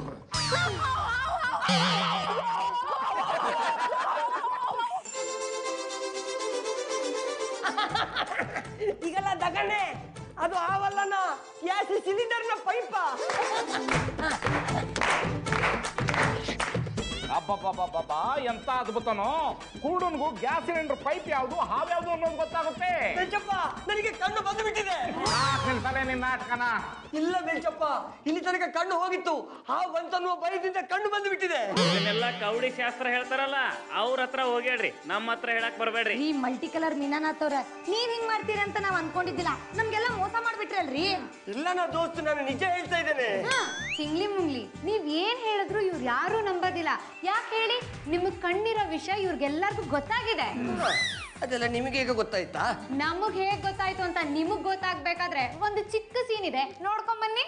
ಈಗೆಲ್ಲ ದಗಣೆ, ಅದು ಆವಲ್ಲನ ಗ್ಯಾಸ್ ಸಿಲಿಂಡರ್ನ ಪೈಪ.
ಅಬ್ಬಬ್ಬಬ್ಬಬ್ಬ, ಎಂತ ಅದ್ಭುತನೋ! ಕೂಡನ್ಗೂ ಗ್ಯಾಸ್ ಸಿಲಿಂಡರ್ ಪೈಪ್ ಯಾವುದು, ಹಾವ್ ಯಾವುದು ಅನ್ನೋದು ಗೊತ್ತಾಗುತ್ತೆ.
ಬೆಂಚಪ್ಪ, ನನಗೆ ಕಣ್ಣು ಬಂದು ಬಿಟ್ಟಿದೆ.
ನಿಲ್ತಲೆ ನಿನ್ನ ನಾಟಕನ.
ಇಲ್ಲ ಬೆಂಚಪ್ಪ, ಇಲ್ಲಿ ತನಕ ಕಣ್ಣು ಹೋಗಿತ್ತು, ಹಾವು ಬಂತನ್ನುವ ಭಯದಿಂದ ಕಣ್ಣು ಬಂದು ಬಿಟ್ಟಿದೆ.
ಇದನ್ನೆಲ್ಲ ಕೌಡಿ ಶಾಸ್ತ್ರ ಹೇಳ್ತಾರಲ್ಲ, ಅವ್ರ ಹತ್ರ ಹೋಗ್ಯಾಡ್ರಿ, ನಮ್ಮ ಹತ್ರ ಹೇಳಕ್ ಬರ್ಬೇಡ್ರಿ.
ಈ ಮಲ್ಟಿ ಕಲರ್ ಮೀನಾನಾಥವ್ರ, ನೀವ್ ಹಿಂಗ್ ಮಾಡ್ತೀರಿ ಅಂತ ನಾವ್ ಅನ್ಕೊಂಡಿದ್ದಿಲ್ಲ, ನಮ್ಗೆಲ್ಲ ಮೋಸ ಮಾಡ್ಬಿಟ್ರಲ್ರಿ.
ಇಲ್ಲ ನಾ ದೋಸ್ತು, ನಾನು ನಿಜ ಹೇಳ್ತಾ ಇದ್ದೇನೆ.
ಚಿಂಗ್ಲಿ ಮುಂಗ್ಲಿ, ನೀವ್ ಏನ್ ಹೇಳಿದ್ರು ಇವ್ರು ಯಾರು ನಂಬೋದಿಲ್ಲ. ಯಾಕೆ ಹೇಳಿ? ನಿಮಗ್ ಕಣ್ಣಿರೋ ವಿಷಯ ಇವ್ರಿಗೆಲ್ಲರಿಗೂ ಗೊತ್ತಾಗಿದೆ.
ಅದೆಲ್ಲ ನಿಮಗೆ ಈಗ ಗೊತ್ತಾಯ್ತಾ?
ನಮಗ್ ಹೇಗ್ ಗೊತ್ತಾಯ್ತು ಅಂತ ನಿಮಗ್ ಗೊತ್ತಾಗ್ಬೇಕಾದ್ರೆ ಒಂದು ಚಿಕ್ಕ ಸೀನ್ ಇದೆ, ನೋಡ್ಕೊಂಡ್ ಬನ್ನಿ.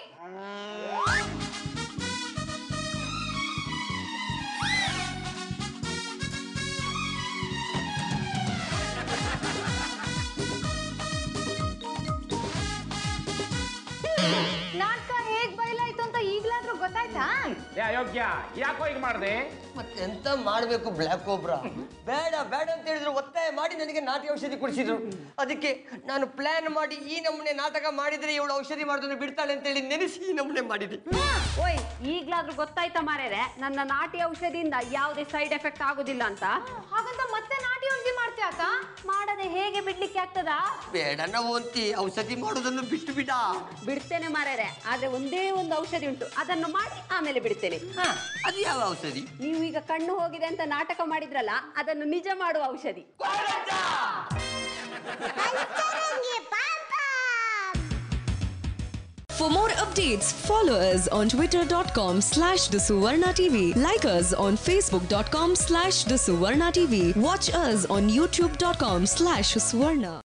ನಾಟಕ ಹೇಗ್ ಬಯಲಾಯ್ತು ಅಂತ ಈಗ್ಲಾದ್ರೂ ಗೊತ್ತಾಯ್ತಾ?
ಅಯೋಗ್ಯ, ಯಾಕೋ ಈಗ ಮಾಡಿದೆ?
ಮತ್ತೆಂತ ಮಾಡ್ಬೇಕು ಬ್ಲ್ಯಾಕ್ ಕೋಬ್ರಾ? ಬೇಡ ಬೇಡ ಅಂತ ಹೇಳಿದ್ರು, ಒತ್ತಾಯ ಮಾಡಿ ನನಗೆ ನಾಟಿ ಔಷಧಿ ಕುಡಿಸಿದ್ರು. ಅದಕ್ಕೆ ನಾನು ಪ್ಲಾನ್ ಮಾಡಿ ಈ ನಮೂನೆ ನಾಟಕ ಮಾಡಿದ್ರೆ ಇವಳು ಔಷಧಿ ಮಾಡೋದನ್ನು ಬಿಡ್ತಾಳೆ ಅಂತ ಹೇಳಿ ನೆನೆಸಿ ಈ ನಮೂನೆ ಮಾಡಿದೆ.
ಓಯ್, ಈಗ್ಲಾದ್ರೂ ಗೊತ್ತಾಯ್ತಾ ಮಾರೇರೆ, ನನ್ನ ನಾಟಿ ಔಷಧಿಯಿಂದ ಯಾವುದೇ ಸೈಡ್ ಎಫೆಕ್ಟ್ ಆಗುದಿಲ್ಲ ಅಂತ?
ಹಾಗಂತ ಮತ್ತೆ ನಾಟಿ ಔಷಧಿ ಮಾಡ್ತೀಯಾಕ?
ಮಾಡದೆ ಹೇಗೆ ಬಿಡ್ಲಿಕ್ಕೆ ಆಗ್ತದಾ?
ಬೇಡ ನಾವು ಅಂತಿ, ಔಷಧಿ ಮಾಡೋದನ್ನು ಬಿಟ್ಟು ಬಿಡ.
ಬಿಡ್ತೇನೆ ಮಾರೇರೆ, ಆದ್ರೆ ಒಂದೇ ಒಂದು ಔಷಧಿ ಉಂಟು, ಅದನ್ನು ಮಾಡಿ ಆಮೇಲೆ ಬಿಡ್ತೇನೆ.
ಅದು ಯಾವ ಔಷಧಿ?
ನೀವು ಈಗ ಕಣ್ಣು ಹೋಗಿದೆ ಅಂತ ನಾಟಕ ಮಾಡಿದ್ರಲ್ಲ, ಅದನ್ನು ನಿಜ ಮಾಡುವ ಔಷಧಿ.
For more updates, follow us on twitter dot com slash the suvarna T V. Like us on facebook dot com slash the suvarna T V. Watch us on youtube dot com slash suvarna.